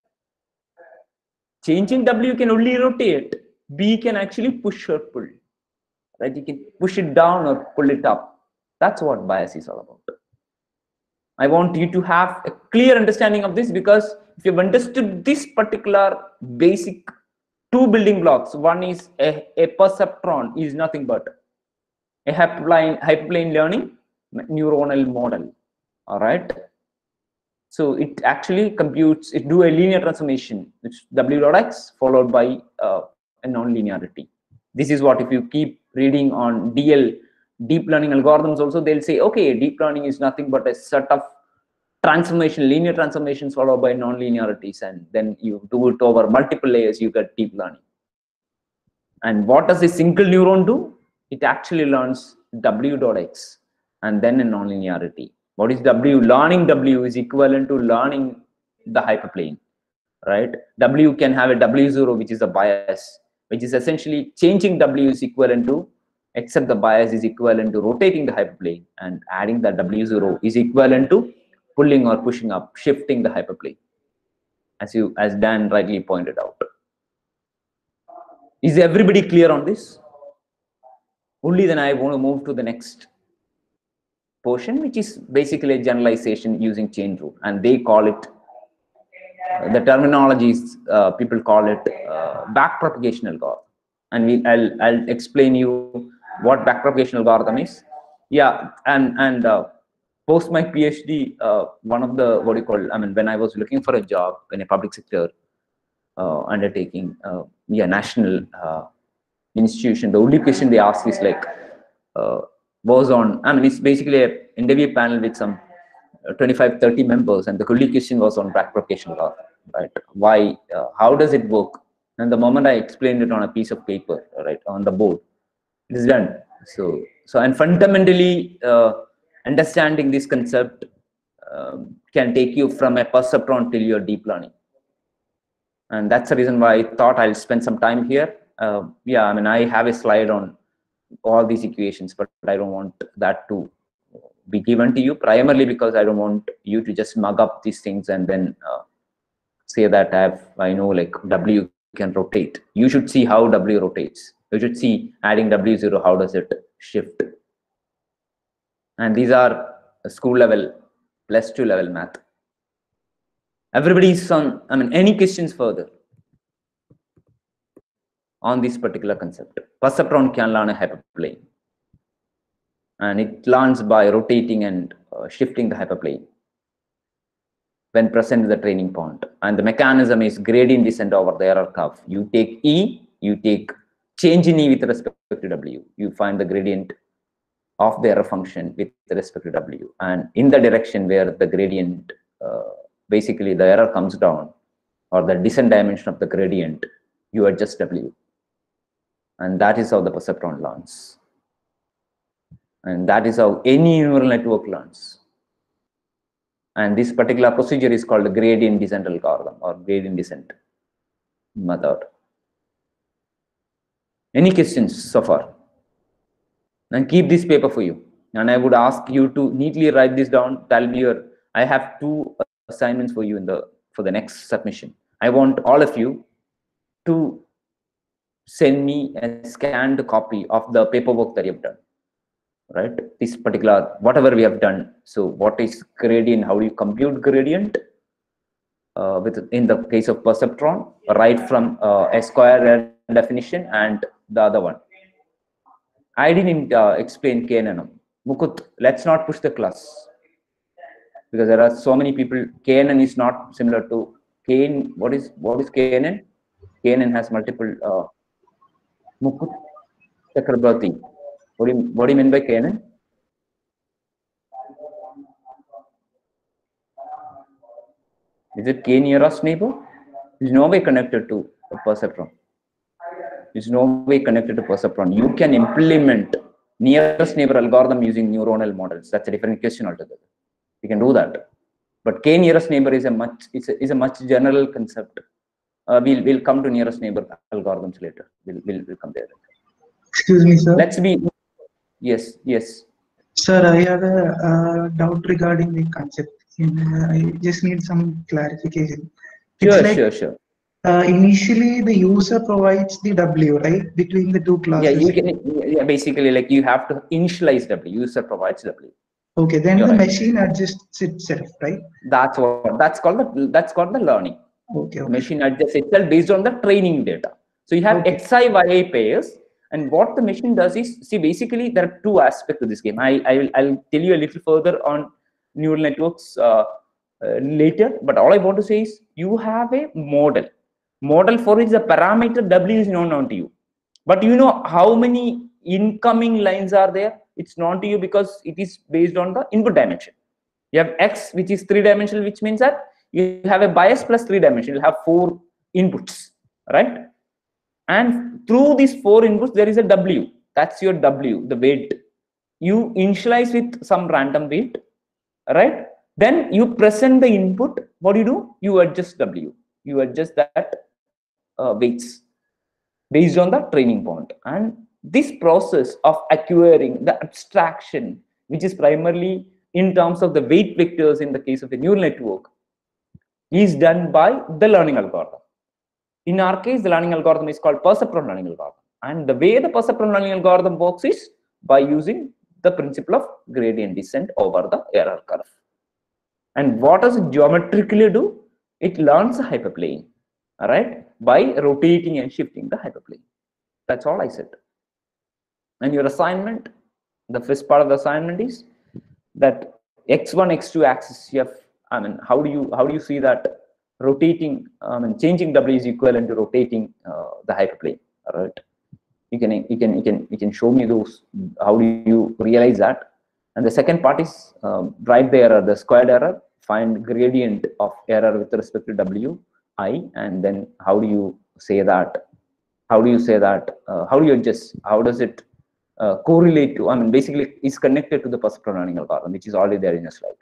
Changing W can only rotate. B can actually push or pull. Right? You can push it down or pull it up. That's what bias is all about. I want you to have a clear understanding of this, because if you've understood this particular basic two building blocks, one is a perceptron is nothing but a hyperplane learning neuronal model. All right. So it actually computes, it do a linear transformation, which W dot X followed by a non-linearity. This is what, if you keep reading on DL, deep learning algorithms also, they'll say, okay, deep learning is nothing but a set of transformation, linear transformations followed by non-linearities, and then you do it over multiple layers, you get deep learning. And what does a single neuron do? It actually learns W dot X and then a non-linearity. What is W? Learning W is equivalent to learning the hyperplane, right? W can have a W0, which is a bias, which is essentially changing W is equivalent to, except the bias is equivalent to rotating the hyperplane, and adding that W0 is equivalent to pulling or pushing up, shifting the hyperplane, as Dan rightly pointed out. Is everybody clear on this? Only then I want to move to the next portion, which is basically a generalization using chain rule, and they call it, the terminologies, people call it backpropagation algorithm. And I'll explain you what backpropagation algorithm is. Yeah, and post my PhD, one of the, what do you call, I mean, when I was looking for a job in a public sector undertaking, national institution, the only question they ask is like, was on, I mean, it's basically an interview panel with some 25-30 members, and the only question was on backpropagation algorithm, right? Why, how does it work? And the moment I explained it on a piece of paper, right, on the board, it is done. So and fundamentally, understanding this concept can take you from a perceptron till your deep learning. And that's the reason why I thought I'll spend some time here. Yeah, I mean, I have a slide on all these equations, but I don't want that to be given to you, primarily because I don't want you to just mug up these things and then say that I know like W can rotate. You should see how W rotates. You should see adding W0, how does it shift? And these are school level, +2 level math. Everybody's on, I mean, any questions further on this particular concept? Perceptron can learn a hyperplane, and it learns by rotating and shifting the hyperplane when present in the training point. And the mechanism is gradient descent over the error curve. You take E, you take change in E with respect to W. You find the gradient of the error function with respect to W. And in the direction where the gradient, basically the error comes down, or the descent dimension of the gradient, you adjust W. And that is how the perceptron learns. And that is how any neural network learns. And this particular procedure is called the gradient descent algorithm or gradient descent method. Any questions so far? And keep this paper for you. And I would ask you to neatly write this down. That'll be your, I have 2 assignments for you for the next submission. I want all of you to send me a scanned copy of the paperwork that you've done. Right, this particular, whatever we have done. So what is gradient, how do you compute gradient in the case of perceptron, right from a square definition, and the other one. I didn't explain KNN. Mukut, let's not push the class, because there are so many people. KNN is not similar to KN. What is KNN? KNN has multiple. Mukut Chakrabarti. What do you mean by KNN? Is it K nearest neighbor? Is no way connected to a perceptron. Is no way connected to perceptron. You can implement nearest neighbor algorithm using neuronal models. That's a different question altogether. You can do that. But K nearest neighbor is a much general concept. We'll come to nearest neighbor algorithms later. We'll come there. Excuse me, sir. Let's be. Yes. Sir, I have a doubt regarding the concept. I just need some clarification. Sure. Initially, the user provides the W, right, between the 2 classes. Yeah, you can. Yeah, basically, like you have to initialize W. User provides W. Okay, then the machine adjusts itself, right? That's called the learning. Okay. The machine adjusts itself based on the training data. So you have Xi YI pairs, and what the machine does is, see, basically there are 2 aspects to this game. I'll tell you a little further on neural networks later, but all I want to say is you have a model for which the parameter W is not known to you, but you know how many incoming lines are there. It's known to you because it is based on the input dimension. You have X, which is 3-dimensional, which means that you have a bias plus 3-dimension. You have 4 inputs, right? And through these 4 inputs, there is a W. That's your W, the weight. You initialize with some random weight, right? Then you present the input. What do? You adjust W. You adjust that weights based on the training point. And this process of acquiring the abstraction, which is primarily in terms of the weight vectors in the case of a neural network, is done by the learning algorithm. In our case, the learning algorithm is called perceptron learning algorithm. And the way the perceptron learning algorithm works is by using the principle of gradient descent over the error curve. And what does it geometrically do? It learns a hyperplane, all right, by rotating and shifting the hyperplane. That's all I said. And your assignment, the first part of the assignment is that x1, x2 axis. You have, I mean, how do you see that rotating? Changing W is equivalent to rotating the hyperplane. All right. You can show me those. How do you realize that? And the second part is write the error, the squared error. Find gradient of error with respect to W I, and then how do you say that? How do you adjust? How does it correlate to? I mean, basically, it's connected to the perceptron learning algorithm, which is already there in a slide.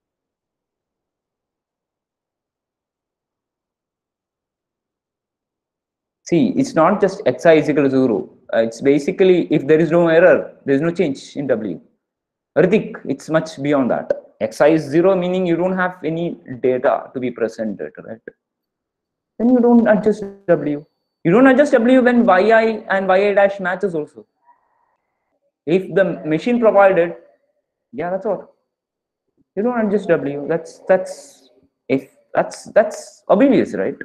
See, it's not just Xi is equal to 0. It's basically, if there is no error, there is no change in W. Ritik, it's much beyond that. Xi is 0, meaning you don't have any data to be presented, right? Then you don't adjust W. You don't adjust W when Yi and Yi dash matches also. If the machine provided, yeah, that's what. You don't adjust W. That's if That's obvious, right?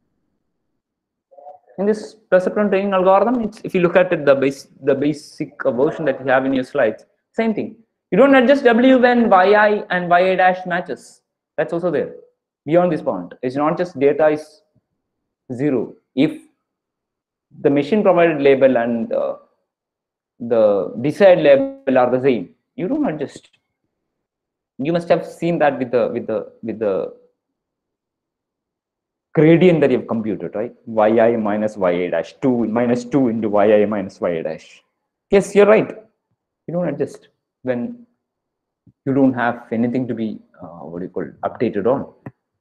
In this perceptron training algorithm, if you look at it, the basic version that you have in your slides, same thing. You don't adjust W when yi and yi dash matches. That's also there. Beyond this point, it's not just data is 0. If the machine provided label and the desired label are the same, you don't adjust. You must have seen that with the gradient that you've computed, right? Yi minus yi dash 2 minus 2 into yi minus yi dash. Yes, you're right. You don't adjust when you don't have anything to be what do you call it, updated on.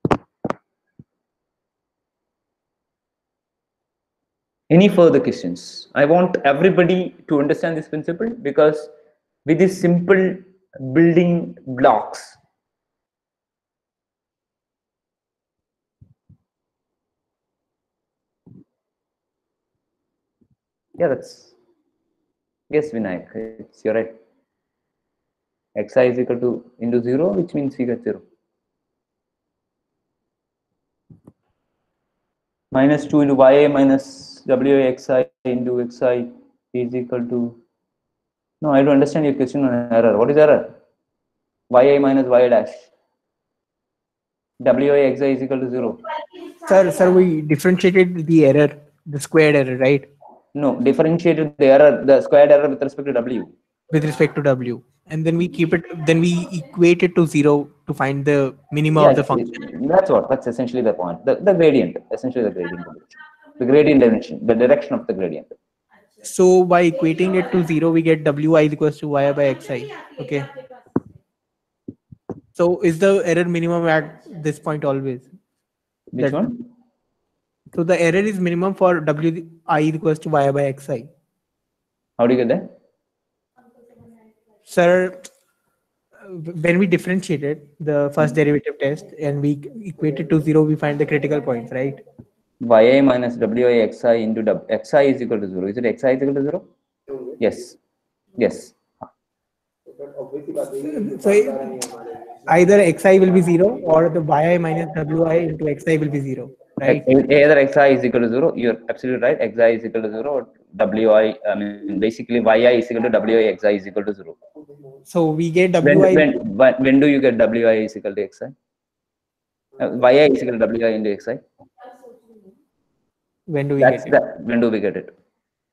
Any further questions? I want everybody to understand this principle, because with these simple building blocks, yeah, that's yes, Vinayak, you're right. Xi is equal to into 0, which means we get 0. Minus 2 into yi minus wixi into xi is equal to. No, I don't understand your question on error. What is error? Yi minus y dash. Wixi is equal to 0. Sir, we differentiated the error, the squared error, right? No, differentiated the error, the squared error with respect to w. With respect to w, and then we keep it. Then we equate it to 0 to find the minimum of the function. That's essentially the point. The gradient, essentially the gradient. The gradient dimension, the direction of the gradient. So by equating it to 0, we get wi is equals to yi by xi. Okay. So is the error minimum at this point always? Which one? So the error is minimum for wi is equals to yi by xi. How do you get that? Sir, when we differentiated the first derivative test and we equate it to 0, we find the critical points, right? Yi minus wixi into xi is equal to 0. Is it xi is equal to 0? Yes. Yes. So either xi will be 0 or the yi minus wi into xi will be 0, right? Either xi is equal to 0, you're absolutely right. Xi is equal to 0, or wi, I mean, basically yi is equal to wi, xi is equal to 0. So we get wi. When do you get wi is equal to xi? Yi is equal to wi into xi. When do we get it? When do we get it?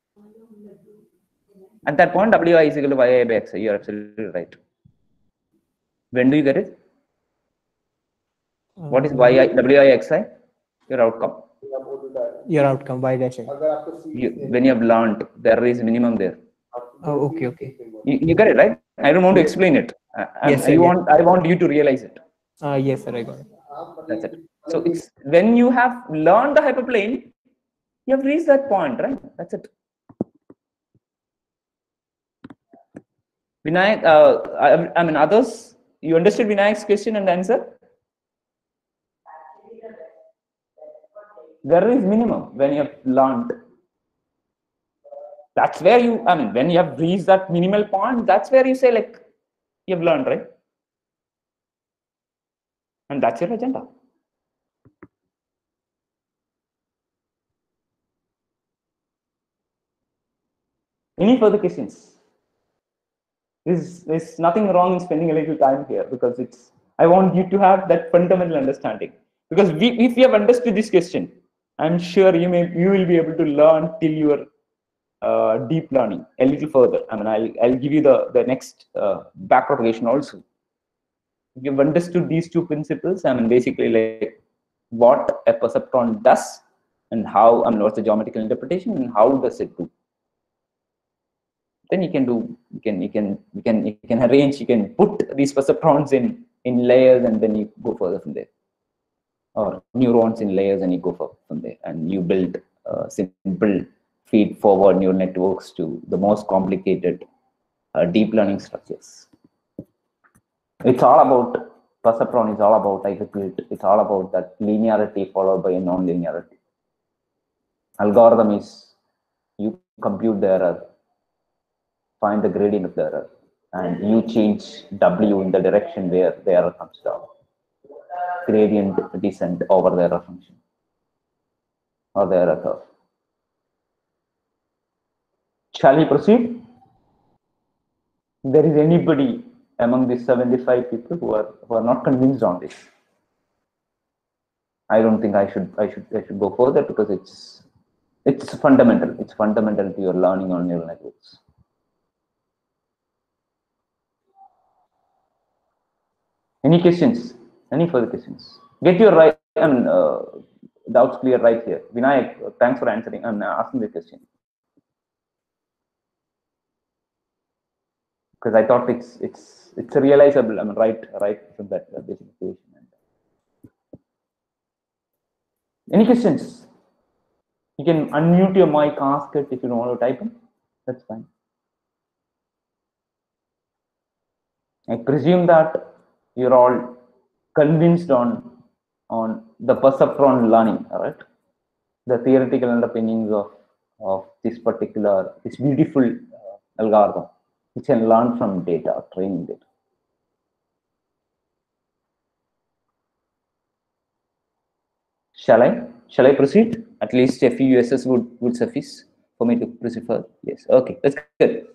At that point, wi is equal to yi by xi. You're absolutely right. When do you get it? What is wi xi? Your outcome. Your outcome, y dash. When you have learned, there is minimum there. Oh, okay. You get it, right? I don't want to explain it. Yes, I want you to realize it. Yes, sir, I got it. That's it. So it's when you have learned the hyperplane, you have reached that point, right? That's it. Vinayak, I mean, others, you understood Vinayak's question and answer? There is minimum when you have learned. That's where you, I mean, when you have reached that minimal point, that's where you say, like, you have learned, right? And that's your agenda. Any further questions? There's nothing wrong in spending a little time here, because I want you to have that fundamental understanding. Because if you have understood this question, I'm sure you will be able to learn till your deep learning a little further. I mean, I'll give you the next backpropagation also. If you've understood these two principles, I mean, basically like what a perceptron does and how, I mean, what's the geometrical interpretation and how does it do. Then you can arrange, you can put these perceptrons in layers, and then you go further from there, or neurons in layers, and you go from there, and you build simple feed forward neural networks to the most complicated deep learning structures. It's all about, perceptron is all about, I repeat, it's all about that linearity followed by a non-linearity. Algorithm is, you compute the error, find the gradient of the error, and you change W in the direction where the error comes down. gradient descent over the error function or the error curve. Shall we proceed? There is anybody among these 75 people who are not convinced on this? I don't think I should go further because it's fundamental. It's fundamental to your learning on neural networks. Any questions? Any further questions? Get your right doubts clear right here. Vinayak, thanks for answering and asking the question. Because I thought it's realizable. Right from that basic equation. Any questions? You can unmute your mic, ask it if you don't want to type in. That's fine. I presume that you're all convinced on the perceptron learning, all right? The theoretical underpinnings of this beautiful algorithm, which can learn from data, training data. Shall I proceed? At least a few uses would suffice for me to proceed further. Yes. Okay. That's good.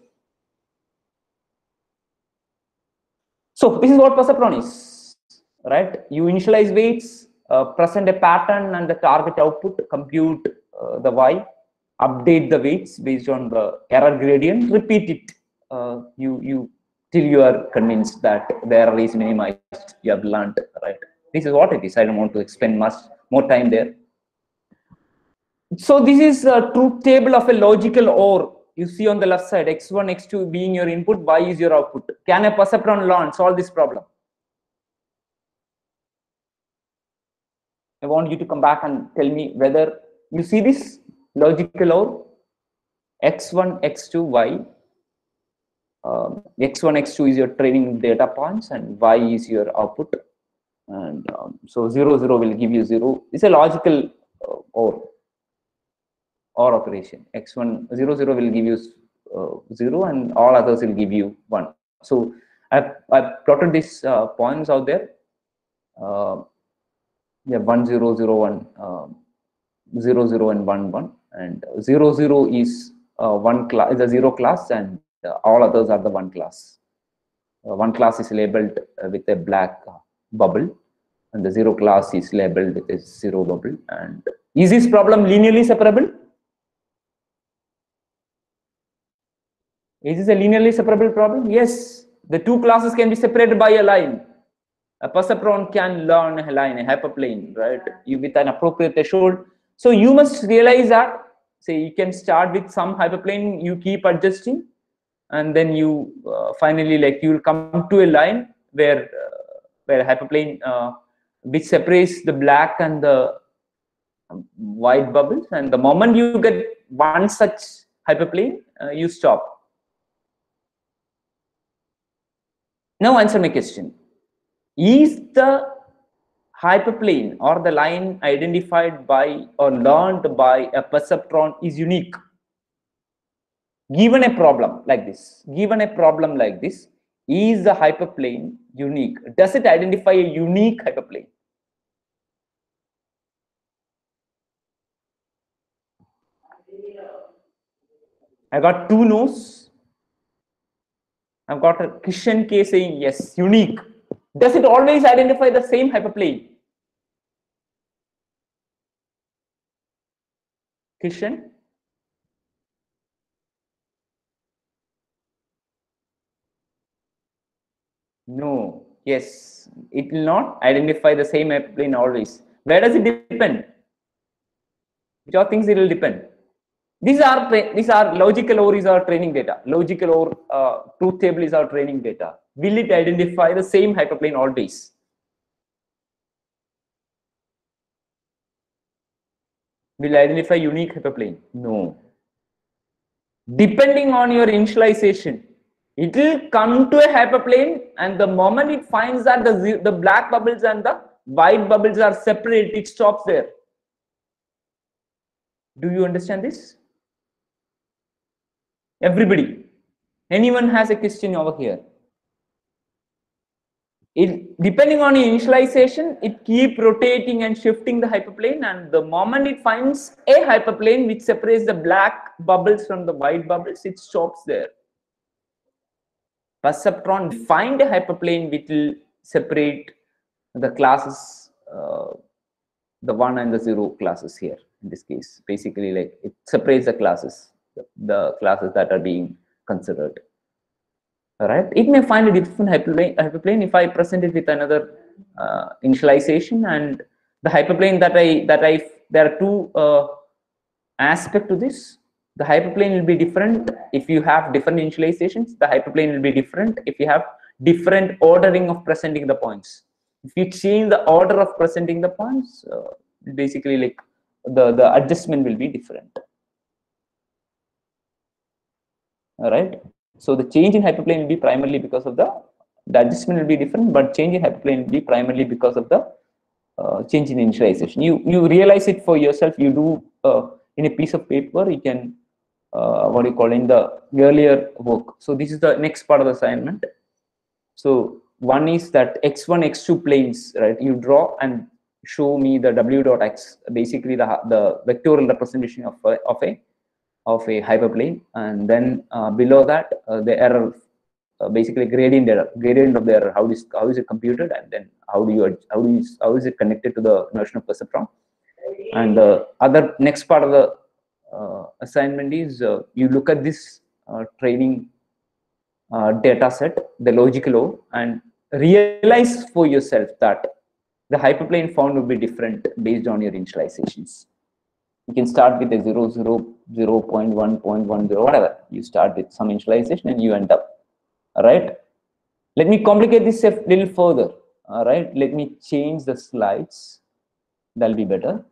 So this is what perceptron is, right? You initialize weights, present a pattern and the target output, compute the y, update the weights based on the error gradient, repeat it. You till you are convinced that the error is minimized. You have learned, right? This is what it is. I don't want to spend much more time there. So this is a truth table of a logical OR. You see on the left side, x1, x2 being your input, y is your output. Can a perceptron learn, solve this problem? I want you to come back and tell me whether you see this logical OR. x1, x2, y. x1, x2 is your training data points and y is your output. And so 0, 0 will give you 0. It's a logical OR operation. x1, 0, 0 will give you 0 and all others will give you 1. So I've plotted these points out there. Yeah, 1, 0, 0, 1, 0, 0 and 1, 1. And 0, 0 is one class, is a 0 class, and all others are the 1 class. 1 class is labeled with a black bubble, and the 0 class is labeled with a 0 bubble. And is this problem linearly separable? Is this a linearly separable problem? Yes. The 2 classes can be separated by a line. A perceptron can learn a line, a hyperplane, right? With an appropriate threshold. So you must realize that, say, you can start with some hyperplane, you keep adjusting, and then you finally, like, you will come to a line where a hyperplane which separates the black and the white bubbles, and the moment you get one such hyperplane, you stop. Now answer my question. Is the hyperplane or the line identified by or learned by a perceptron is unique? Given a problem like this, is the hyperplane unique? Does it identify a unique hyperplane? I got 2 no's. I've got a Christian K saying yes, unique. Does it always identify the same hyperplane? Christian? No. Yes, it will not identify the same hyperplane always. Where does it depend? Which are things it will depend? These are logical OR is our training data. Logical OR truth table is our training data. Will it identify the same hyperplane always? Will identify unique hyperplane? No. Depending on your initialization, it will come to a hyperplane, and the moment it finds that the black bubbles and the white bubbles are separate, it stops there. Do you understand this? Everybody? Anyone has a question over here? it, depending on the initialization, it keep rotating and shifting the hyperplane, and the moment it finds a hyperplane which separates the black bubbles from the white bubbles, it stops there. Perceptron find a hyperplane which will separate the classes, the 1 and the 0 classes here in this case. Basically, like it separates the classes, the classes that are being considered. All right, it may find a different hyperplane if I present it with another initialization, and the hyperplane there are two aspects to this. The hyperplane will be different if you have different initializations. The hyperplane will be different if you have different ordering of presenting the points. If you change the order of presenting the points, basically like the adjustment will be different. All right. So the change in hyperplane will be primarily because of the adjustment will be different, but change in hyperplane will be primarily because of the change in initialization. You realize it for yourself. You do in a piece of paper. You can what do you call in the earlier work. So this is the next part of the assignment. So one is that x1, x2 planes, right? You draw and show me the w dot x, basically the vectorial representation of a hyperplane, and then below that the error, basically gradient of the error. How is it computed, and then how is it connected to the notion of perceptron. And the other next part of the assignment is you look at this training data set, the logical O, and realize for yourself that the hyperplane found will be different based on your initializations. You can start with a 0, 0, 0, 0.1, 0.10, whatever. You start with some initialization and you end up. All right. Let me complicate this a little further. All right. Let me change the slides. That'll be better.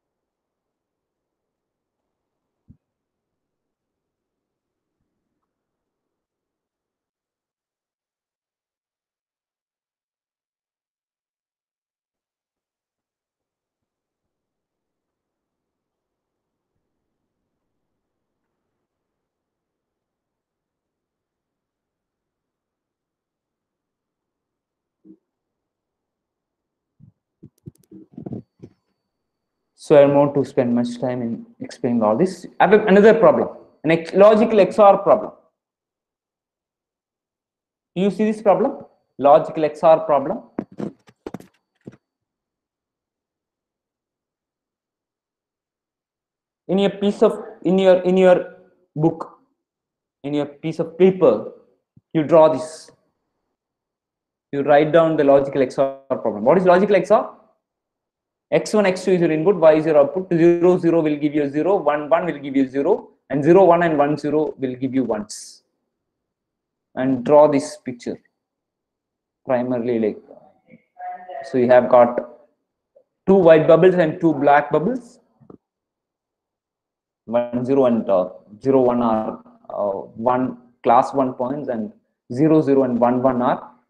So I don't want to spend much time in explaining all this. I have another problem, an logical XOR problem. You see this problem? Logical XOR problem. In your book, in your piece of paper, you draw this. You write down the logical XOR problem. What is logical XOR? X1, X2 is your input, Y is your output. 0, 0 will give you 0, 1, 1 will give you 0, and 0, 1 and 1, 0 will give you 1s. And draw this picture. Primarily like, so you have got 2 white bubbles and 2 black bubbles. 1, 0 and 0, 1 are 1 class 1 points, and 0, 0 and 1, 1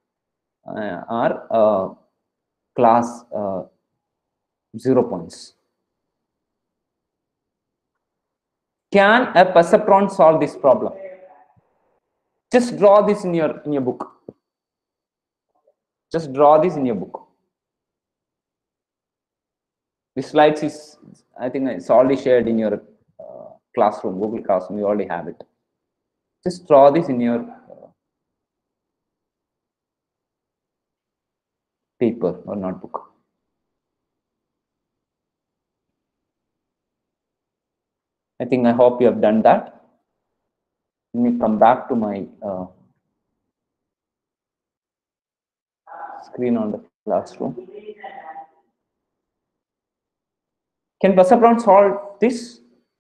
are class 0 points. Can a perceptron solve this problem? Just draw this in your book. Just draw this in your book. This slides is, I think it's already shared in your classroom, Google Classroom. You already have it. Just draw this in your paper or notebook. I hope you have done that. Let me come back to my screen on the classroom. Can perceptron solve this?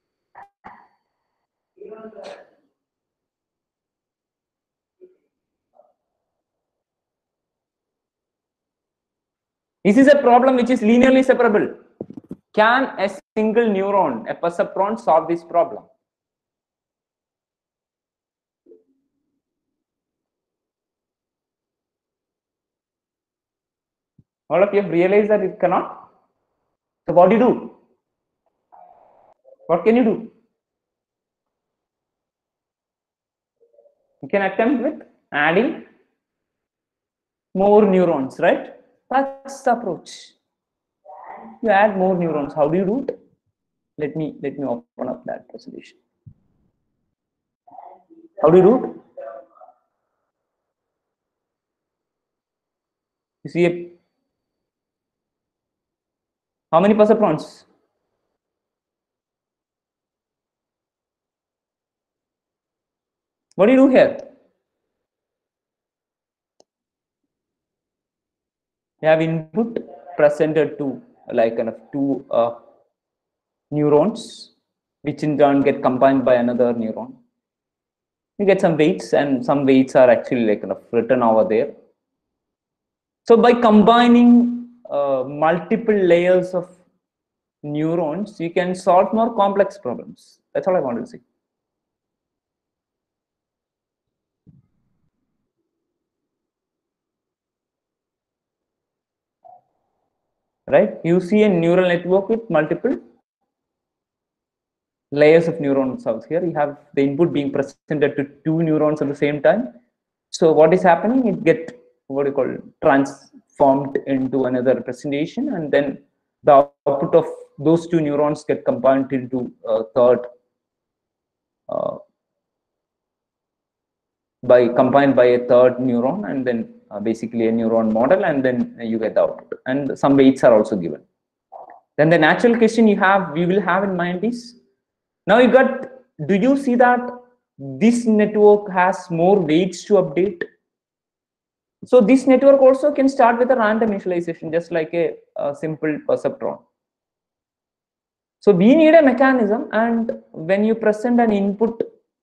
This is a problem which is linearly separable. Can a single neuron, a perceptron, solve this problem? All of you have realized that it cannot. So what do you do? What can you do? You can attempt with adding more neurons, right? That's the approach. You add more neurons. How do you do it? Let me open up that presentation. How do you do it? You see how many perceptrons? What do you do here? You have input presented to like kind of two neurons, which in turn get combined by another neuron. You get some weights, and some weights are actually like kind of written over there. So by combining multiple layers of neurons, you can solve more complex problems. That's all I wanted to say. Right? You see a neural network with multiple layers of neurons out here. You have the input being presented to two neurons at the same time. So what is happening? It get what you call transformed into another presentation, and then the output of those two neurons get combined into a third combined by a third neuron, and then basically a neuron model, and then you get the output. And some weights are also given. Then the natural question we will have in mind is, now you got, do you see that this network has more weights to update? So this network also can start with a random initialization, just like a simple perceptron. So we need a mechanism, and when you present an input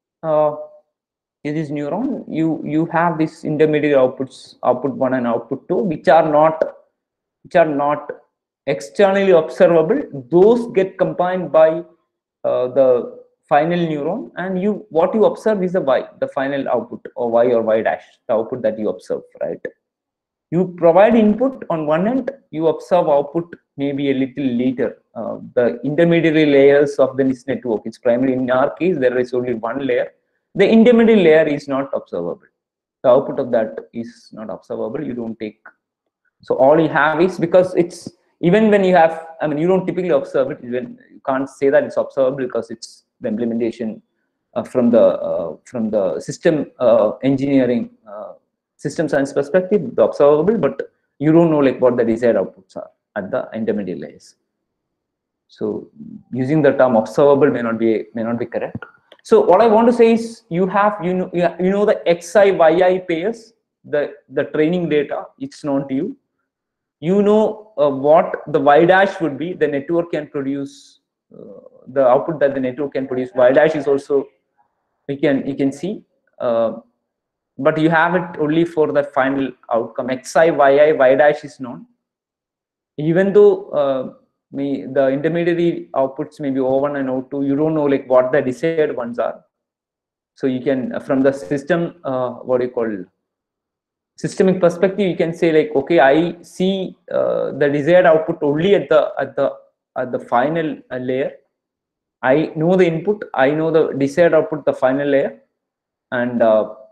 this neuron, you have this intermediate outputs, output 1 and output 2, which are not externally observable. Those get combined by the final neuron, and what you observe is the final output, or y or y dash, the output that you observe, right? You provide input on one end, you observe output maybe a little later. The intermediary layers of this network, it's primarily, in our case, there is only one layer. The intermediate layer is not observable. The output of that is not observable. You don't take. So all you have is, because it's, even when you have, I mean, you don't typically observe it. Even you can't say that it's observable because it's the implementation from the system engineering, system science perspective, the observable, but you don't know like what the desired outputs are at the intermediate layers. So using the term observable may not be correct. So what I want to say is, you know the xi yi pairs, the training data, it's known to you. You know what the y dash would be. The network can produce the output that the network can produce. Y dash is also, you can see, but you have it only for the final outcome. Xi yi y dash is known. Even though the intermediary outputs may be O1 and O2, you don't know like what the desired ones are. So you can, from the system, what do you call, systemic perspective, you can say like, okay, I see the desired output only at the final layer. I know the input, I know the desired output, the final layer, and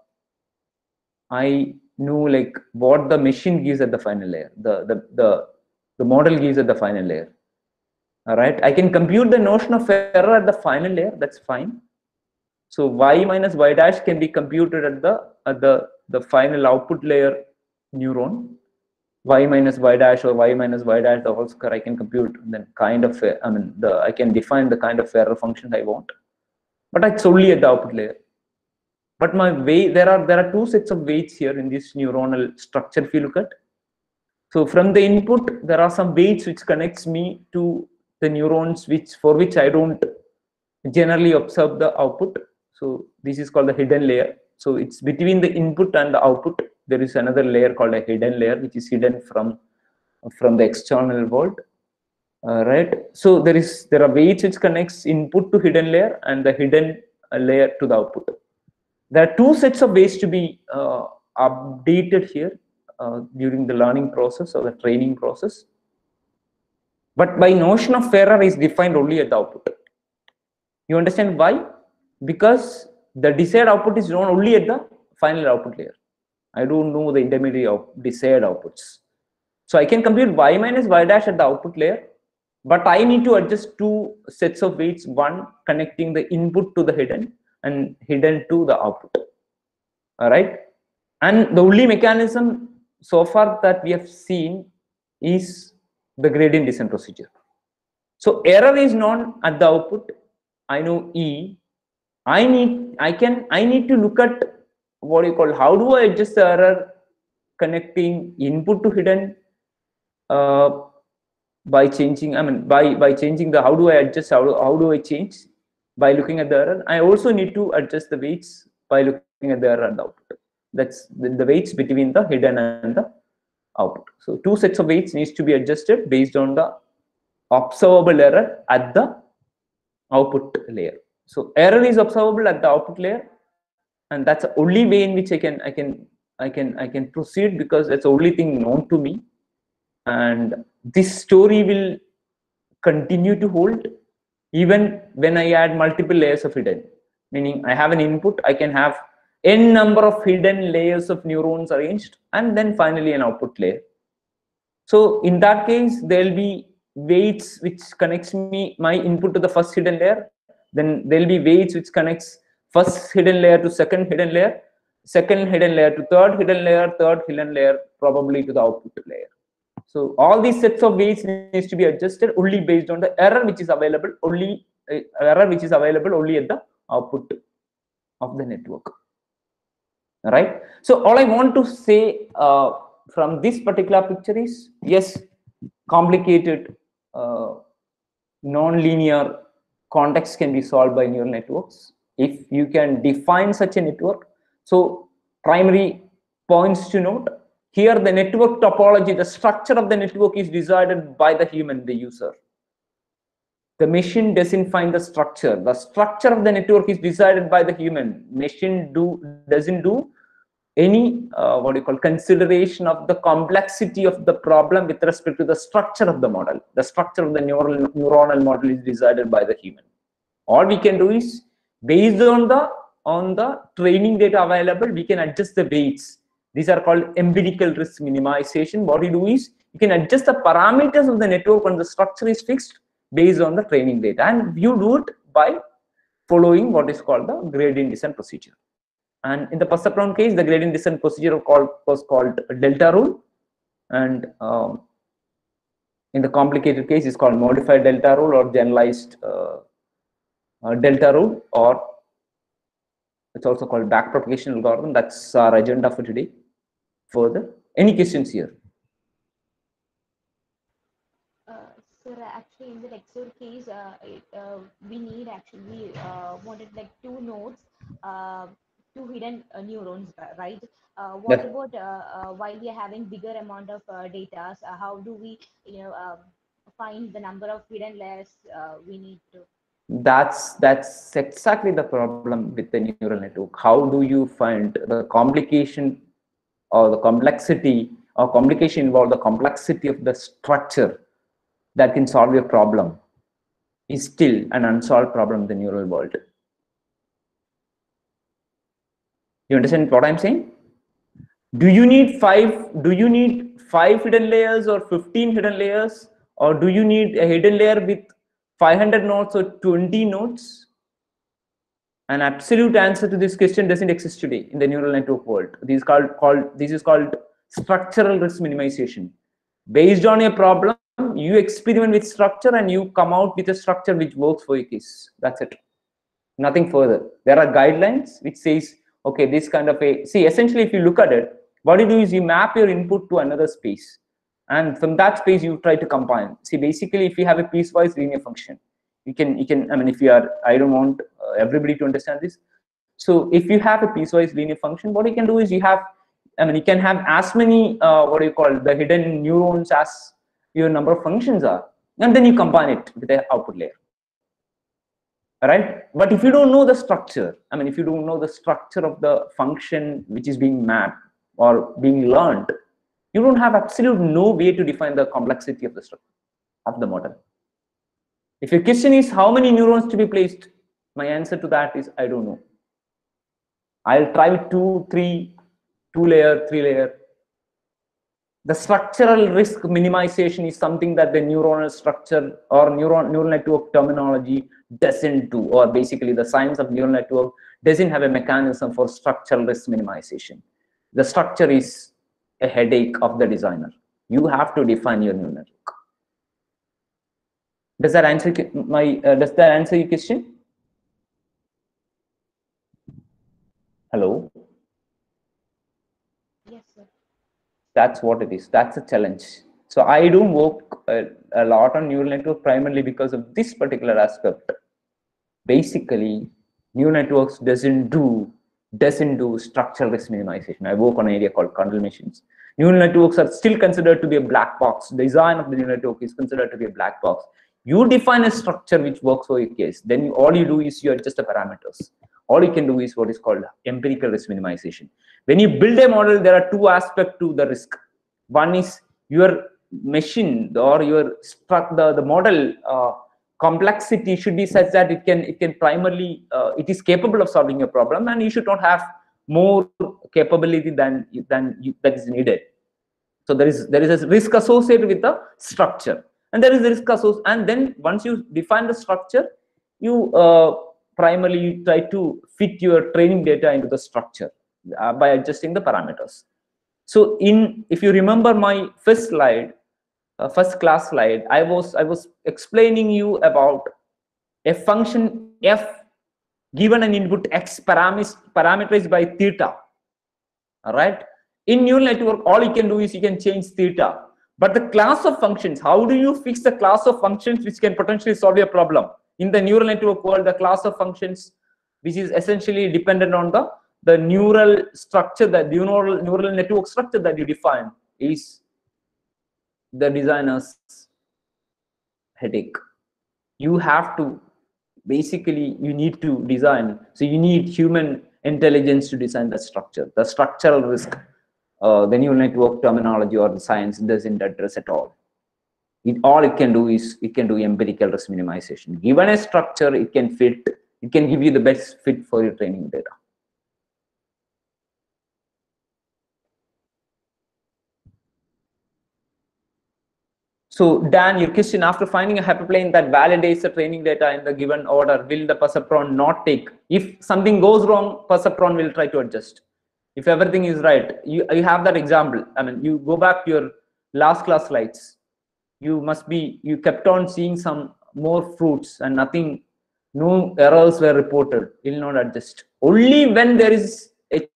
I know like what the machine gives at the final layer. The model gives at the final layer. All right, I can compute the notion of error at the final layer. That's fine. So y minus y dash can be computed at the final output layer neuron. Y minus y dash, or y minus y dash the whole square, I can compute then kind of, I can define the kind of error function I want, but it's only at the output layer. But there are two sets of weights here in this neuronal structure if you look at. So from the input, there are some weights which connects me to the neurons for which I don't generally observe the output. So this is called the hidden layer. So it's between the input and the output. There is another layer called a hidden layer, which is hidden from the external world. Right. So there are weights which connects input to hidden layer and the hidden layer to the output. There are two sets of weights to be updated here during the learning process or the training process. But by notion of error is defined only at the output. You understand why? Because the desired output is known only at the final output layer. I don't know the intermediate of desired outputs. So I can compute y minus y dash at the output layer, but I need to adjust two sets of weights, one connecting the input to the hidden and hidden to the output. All right. And the only mechanism so far that we have seen is the gradient descent procedure. So error is known at the output. I know E. I need to look at what you call, how do I adjust the error connecting input to hidden by changing, by changing the, how do I adjust, how do I change by looking at the error. I also need to adjust the weights by looking at the error and the output. That's the weights between the hidden and the output. So two sets of weights needs to be adjusted based on the observable error at the output layer. So error is observable at the output layer, and that's the only way in which I can proceed, because that's the only thing known to me. And this story will continue to hold even when I add multiple layers of hidden. Meaning I have an input, I can have n number of hidden layers of neurons arranged, and then finally an output layer. So in that case, there will be weights which connects my input to the first hidden layer. Then there will be weights which connects first hidden layer to second hidden layer, second hidden layer to third hidden layer, probably to the output layer. So all these sets of weights needs to be adjusted only based on the error which is available only at the output of the network. All right. So all I want to say from this particular picture is, yes, complicated non-linear context can be solved by neural networks if you can define such a network. So primary points to note here: the network topology, the structure of the network is decided by the human, the user. The machine doesn't find the structure. The structure of the network is decided by the human. Machine doesn't do any consideration of the complexity of the problem with respect to the structure of the model. The structure of the neuronal model is decided by the human. All we can do is, based on the training data available, we can adjust the weights. These are called empirical risk minimization. What you do is, you can adjust the parameters of the network when the structure is fixed based on the training data, and you do it by following what is called the gradient descent procedure. And in the perceptron case, the gradient descent procedure was called delta rule, and in the complicated case, it's called modified delta rule or generalized delta rule, or it's also called backpropagation algorithm. That's our agenda for today. Further, any questions here? Sir, actually, in the XOR case, we wanted like two nodes, two hidden neurons, right? What about while we are having bigger amount of data? How do we, find the number of hidden layers we need to? That's exactly the problem with the neural network. How do you find the complication or the complexity, or complication involve the complexity of the structure that can solve your problem is still an unsolved problem in the neural world. You understand what I'm saying? Do you need five hidden layers or 15 hidden layers, or do you need a hidden layer with 500 nodes or 20 nodes? An absolute answer to this question doesn't exist today in the neural network world. This is called structural risk minimization. Based on a problem, you experiment with structure and you come out with a structure which works for your case. That's it. Nothing further. There are guidelines which says, okay, this kind of essentially, if you look at it, what you do is you map your input to another space, and from that space you try to combine. See, basically, if you have a piecewise linear function, you can I don't want everybody to understand this. So if you have a piecewise linear function, what you can do is you can have as many the hidden neurons as your number of functions are, and then you combine it with the output layer. All right. But if you don't know the structure, if you don't know the structure of the function which is being mapped or being learned, you don't have absolute no way to define the complexity of the structure of the model. If your question is how many neurons to be placed, my answer to that is I don't know. I'll try with 2, 3, 2-layer, 3-layer. The structural risk minimization is something that the neuronal structure or neural network terminology doesn't do, or basically the science of neural network doesn't have a mechanism for structural risk minimization. The structure is a headache of the designer. You have to define your neural network. Does that answer your question? Hello? Yes, sir. That's what it is. That's a challenge. So I don't work a lot on neural network primarily because of this particular aspect. Basically, neural networks doesn't do structural risk minimization. I work on an area called control machines. Neural networks are still considered to be a black box. The design of the neural network is considered to be a black box. You define a structure which works for your case. Then all you do is you adjust the parameters. All you can do is what is called empirical risk minimization. When you build a model, there are two aspects to the risk. One is your machine or your the model complexity should be such that it can primarily it is capable of solving a problem, and you should not have more capability than that is needed. So there is a risk associated with the structure, and there is a risk associated. And then once you define the structure, you primarily try to fit your training data into the structure by adjusting the parameters. So if you remember my first slide, first class slide, I was explaining you about a function f given an input x parameterized by theta. All right. In neural network, all you can do is you can change theta. But the class of functions, how do you fix the class of functions which can potentially solve your problem? In the neural network world, the class of functions, which is essentially dependent on the neural structure, the neural network structure that you define, is the designer's headache. You have to basically, you need to design. So you need human intelligence to design the structure. The structural risk, the neural network terminology or the science doesn't address at all. All it can do is it can do empirical risk minimization. Given a structure, it can give you the best fit for your training data. So Dan, your question, after finding a hyperplane that validates the training data in the given order, will the perceptron not take? If something goes wrong, perceptron will try to adjust. If everything is right, you have that example. I mean, you go back to your last class slides. You kept on seeing some more fruits and no errors were reported. It will not adjust. Only when there is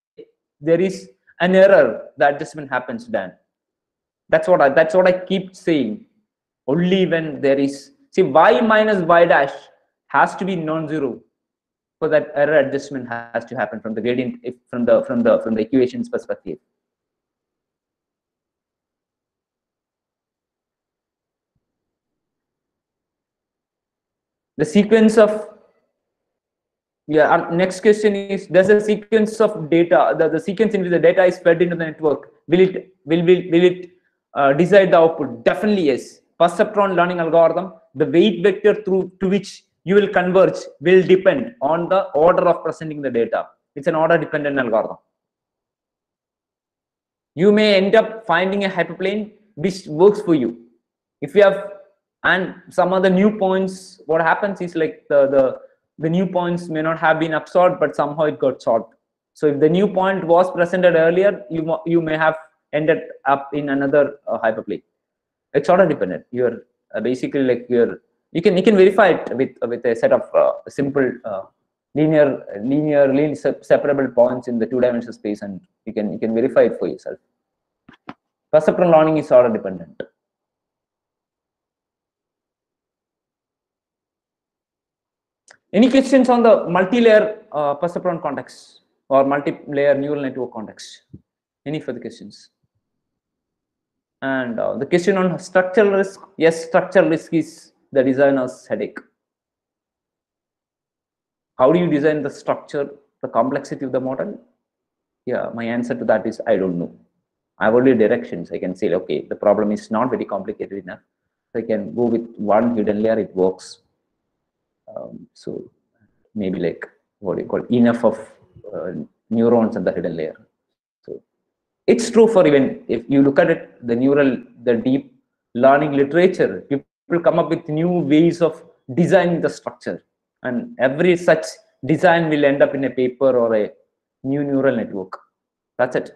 an error, the adjustment happens, Dan. That's what I keep saying. Only when there is, see, y minus y dash has to be non-zero for that error adjustment has to happen from the gradient, from the equations perspective. The sequence of our next question is: does the sequence of data, the sequence in which the data is fed into the network, will it decide the output? Definitely yes. Perceptron learning algorithm, the weight vector to which you will converge will depend on the order of presenting the data. It's an order dependent algorithm. You may end up finding a hyperplane which works for you. If you have and some other new points, what happens is like the new points may not have been absorbed, but somehow it got solved. So if the new point was presented earlier, you may have ended up in another hyperplane. It's order dependent. You're basically like you can verify it with a set of simple linearly separable points in the two-dimensional space, and you can verify it for yourself. Perceptron learning is order dependent. Any questions on the multi-layer perceptron context or multi-layer neural network context? Any further questions? And the question on structural risk, yes, structural risk is the designer's headache. How do you design the structure, the complexity of the model? Yeah, my answer to that is I don't know. I have only directions. I can say, okay, the problem is not very complicated enough. So I can go with one hidden layer, it works. So maybe like what do you call enough of neurons in the hidden layer. So It's true for even if you look at it, the deep learning literature, people come up with new ways of designing the structure, and every such design will end up in a paper or a new neural network. That's it.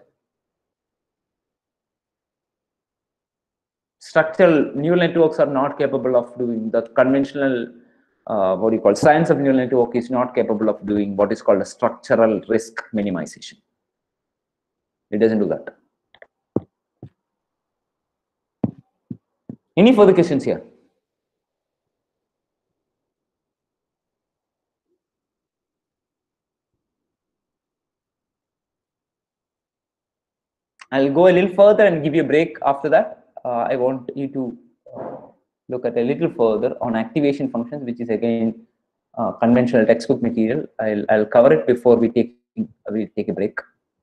Structural neural networks are not capable of doing the conventional what you call science of neural network is not capable of doing what is called a structural risk minimization. It doesn't do that. Any further questions here? I'll go a little further and give you a break after that. I want you to look at a little further on activation functions, which is again conventional textbook material. I'll cover it before we take a break.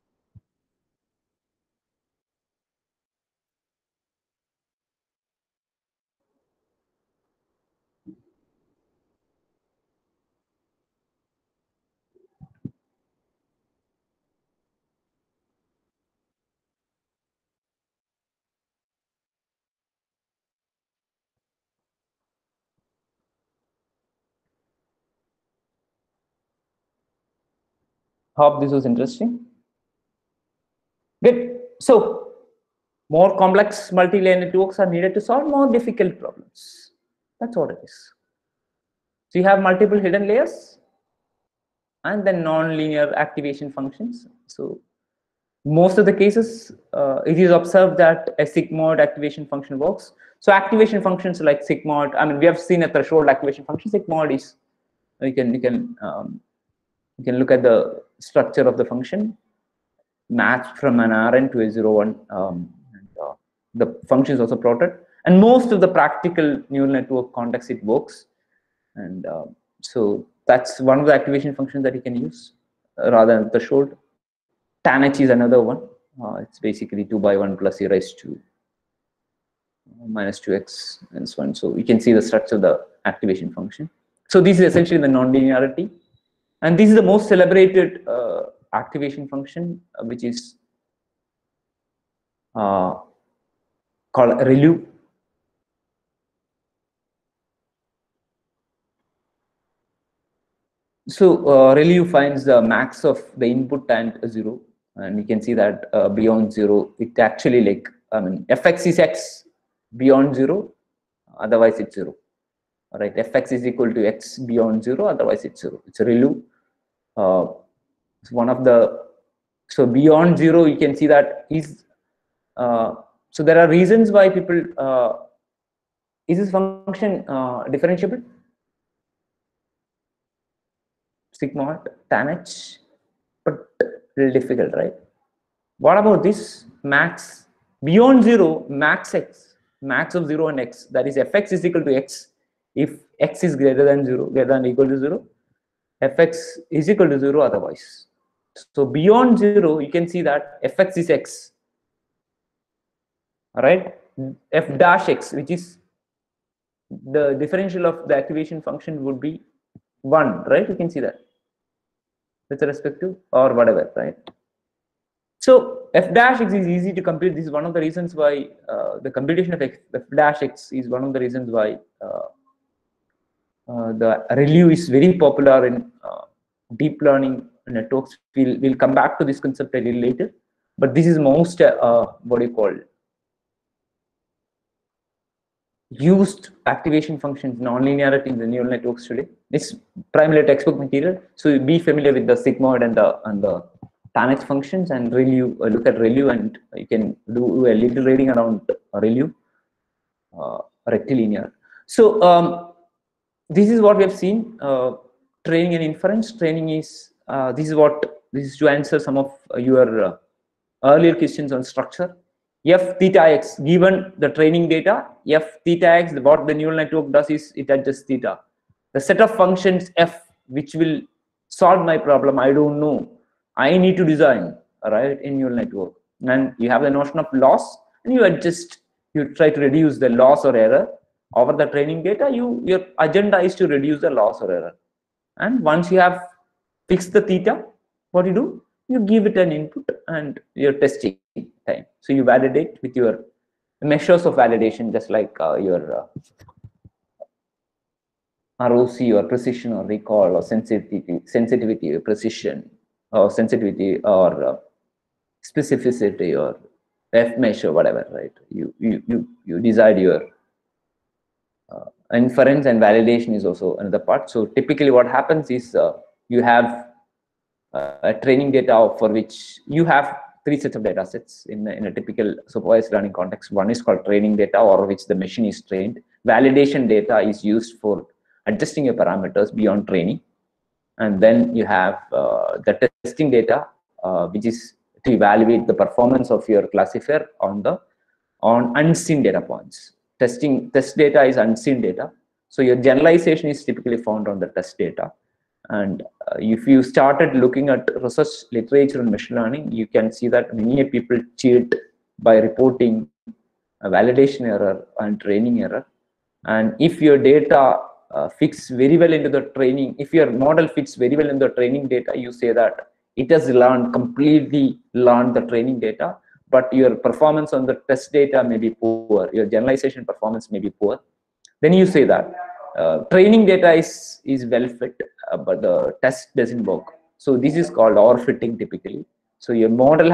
Hope this was interesting. Good. So, more complex multi-layer networks are needed to solve more difficult problems. That's what it is. So, you have multiple hidden layers and then non-linear activation functions. So, most of the cases, it is observed that a sigmoid activation function works. So, activation functions like sigmoid, I mean, we have seen a threshold activation function. Sigmoid is, you can look at the structure of the function, matched from an Rn to a 0, 1. The function is also plotted. And most of the practical neural network context, it works. And so that's one of the activation functions that you can use rather than threshold. Tanh is another one. It's basically 2 by 1 plus e raised to minus 2x and so on. So you can see the structure of the activation function. So this is essentially the nonlinearity. And this is the most celebrated activation function, which is called ReLU. So ReLU finds the max of the input and 0, and you can see that beyond 0, it actually like, I mean, fx is x beyond 0, otherwise it's 0. All right, fx is equal to x beyond 0, otherwise it's 0. It's a ReLU. It's one of the, so beyond 0, you can see that is, so there are reasons why people, is this function differentiable? Sigmoid, Tanh, but a little difficult, right? What about this max beyond 0, max x, max of 0 and x, that is fx is equal to x. If x is greater than 0, greater than or equal to 0, fx is equal to 0 otherwise. So beyond 0, you can see that fx is x. All right, f dash x, which is the differential of the activation function, would be 1, right? You can see that with respect to or whatever, right? So f dash x is easy to compute. This is one of the reasons why the computation of f dash x is one of the reasons why the ReLU is very popular in deep learning networks. We'll come back to this concept a little later, but this is most what do you call used activation functions, nonlinearity in the neural networks today. It's primarily textbook material, so be familiar with the sigmoid and the Tanh functions and ReLU. Look at ReLU, and you can do a little reading around ReLU, rectilinear. So this is what we have seen. Training and inference. Training is this is to answer some of your earlier questions on structure. F theta x, given the training data, f theta x, what the neural network does is it adjusts theta. The set of functions f which will solve my problem, I don't know. I need to design, right, in neural network. And you have the notion of loss, and you adjust, you try to reduce the loss or error over the training data. Your agenda is to reduce the loss or error. And once you have fixed the theta, what you do? You give it an input and you're testing. time. So you validate with your measures of validation, just like your ROC or precision or recall or sensitivity or precision or sensitivity or specificity or F measure, whatever, right? You decide your inference, and validation is also another part. So typically what happens is you have a training data for which you have 3 sets of data sets in a typical supervised learning context. One is called training data, or which the machine is trained. Validation data is used for adjusting your parameters beyond training. And then you have the testing data, which is to evaluate the performance of your classifier on unseen data points. Test data is unseen data. So your generalization is typically found on the test data. And if you started looking at research literature in machine learning, you can see that many people cheat by reporting a validation error and training error. And if your data fits very well into the training, if your model fits very well in the training data, you say that it has completely learned the training data, but your performance on the test data may be poor, your generalization performance may be poor. Then you say that training data is well fit, but the test doesn't work. So this is called overfitting typically. So your model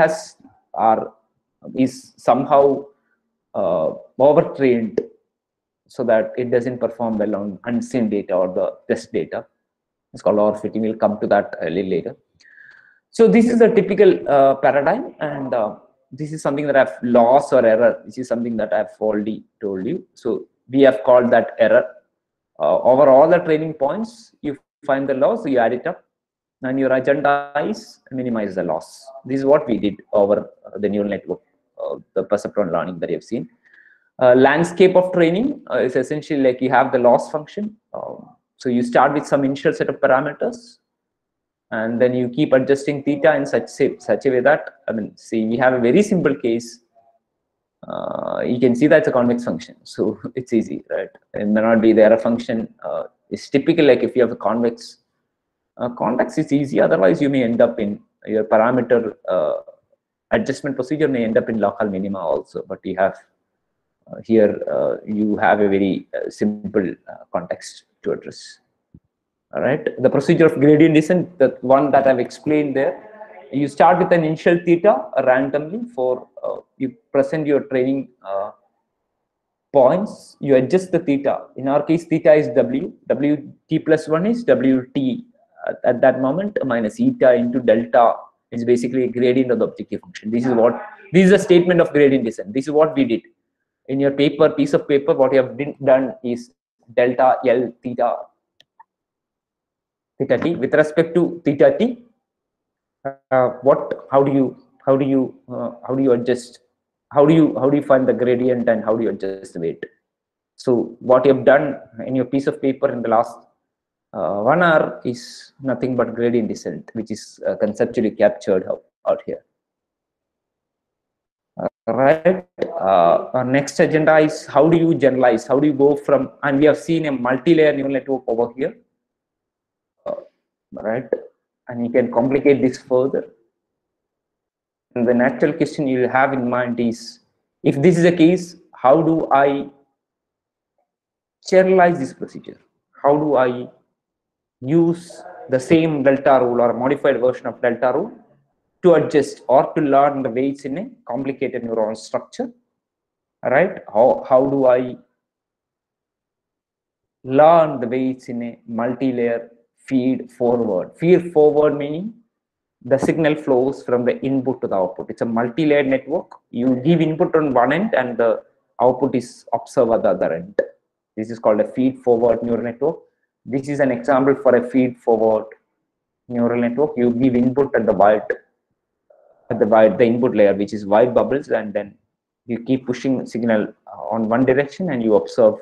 is somehow overtrained, so that it doesn't perform well on unseen data or the test data. It's called overfitting. We'll come to that a little later. So this is a typical paradigm, and this is something that I've loss or error. This is something that I've already told you. So we have called that error. Over all the training points, you find the loss, you add it up, and your agenda is minimize the loss. This is what we did over the neural network, the perceptron learning that you've seen. Landscape of training is essentially like you have the loss function. So you start with some initial set of parameters, and then you keep adjusting theta in such a way that, see, we have a very simple case. You can see that's a convex function, so it's easy, right? It may not be the error function. It's typical, like if you have a convex, it's easy. Otherwise, you may end up in your parameter adjustment procedure may end up in local minima also. But you have here you have a very simple context to address. All right, the procedure of gradient descent, the one that I've explained there. You start with an initial theta randomly for you present your training points. You adjust the theta. In our case, theta is w. Wt plus 1 is wt at that moment minus eta into delta. It's basically a gradient of the objective function. This is a statement of gradient descent. This is what we did in your piece of paper. What you have done is delta L theta t with respect to theta t. How do you adjust? How do you find the gradient, and how do you adjust the weight? So what you have done in your piece of paper in the last 1 hour is nothing but gradient descent, which is conceptually captured out here. Right. Our next agenda is how do you generalize? How do you go from? And we have seen a multi-layer neural network over here. Right, and you can complicate this further. And the natural question you have in mind is, if this is the case, how do I serialize this procedure? How do I use the same delta rule or a modified version of delta rule to adjust or to learn the weights in a complicated neuron structure? All right, how do I learn the weights in a multi-layer feed forward? Feed forward meaning the signal flows from the input to the output. It's a multi-layered network. You give input on one end and the output is observed at the other end. This is called a feed forward neural network. This is an example for a feed forward neural network. You give input at the input layer, which is white bubbles, and then you keep pushing signal on one direction, and you observe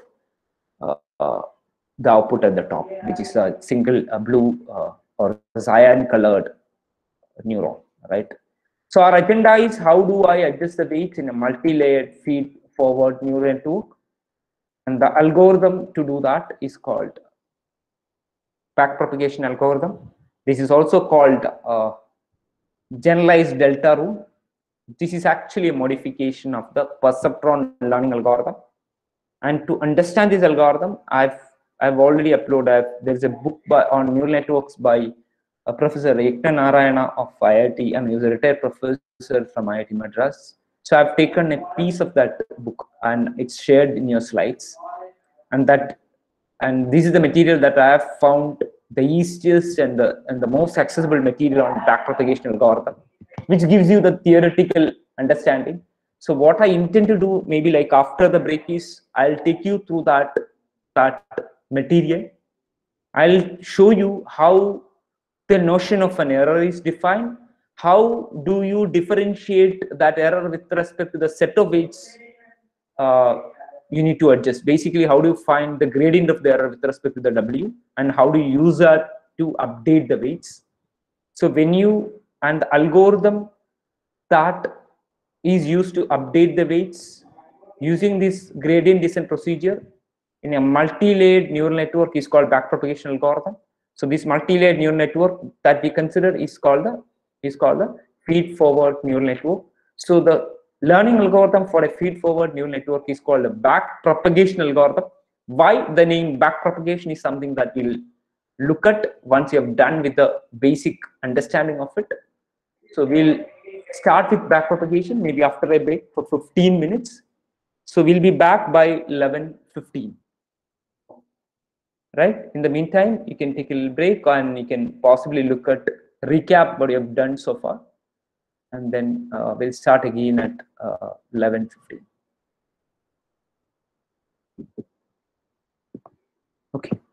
the output at the top, which is a single blue or cyan colored neuron, right? So our agenda is how do I adjust the weights in a multi-layered feed forward neural network, and the algorithm to do that is called backpropagation algorithm. This is also called generalized delta rule. This is actually a modification of the perceptron learning algorithm. And to understand this algorithm, I've already uploaded. There's a book on neural networks by Professor Ekta Narayana of IIT, and he's a retired professor from IIT Madras. So I've taken a piece of that book, and it's shared in your slides. And this is the material that I have found the easiest and the most accessible material on backpropagation algorithm, which gives you the theoretical understanding. So what I intend to do, maybe like after the break, is I'll take you through that material. I'll show you how the notion of an error is defined. How do you differentiate that error with respect to the set of weights you need to adjust? Basically, how do you find the gradient of the error with respect to the W, and how do you use that to update the weights? So when and the algorithm that is used to update the weights using this gradient descent procedure in a multi-layered neural network is called backpropagation algorithm. So this multi-layered neural network that we consider is called the feed-forward neural network. So the learning algorithm for a feed-forward neural network is called a backpropagation algorithm. Why the name backpropagation is something that we'll look at once you have done with the basic understanding of it. So we'll start with backpropagation maybe after a break for 15 minutes. So we'll be back by 11:15. Right? In the meantime, you can take a little break and you can possibly look at recap what you have done so far. And then we'll start again at 11:15. Okay.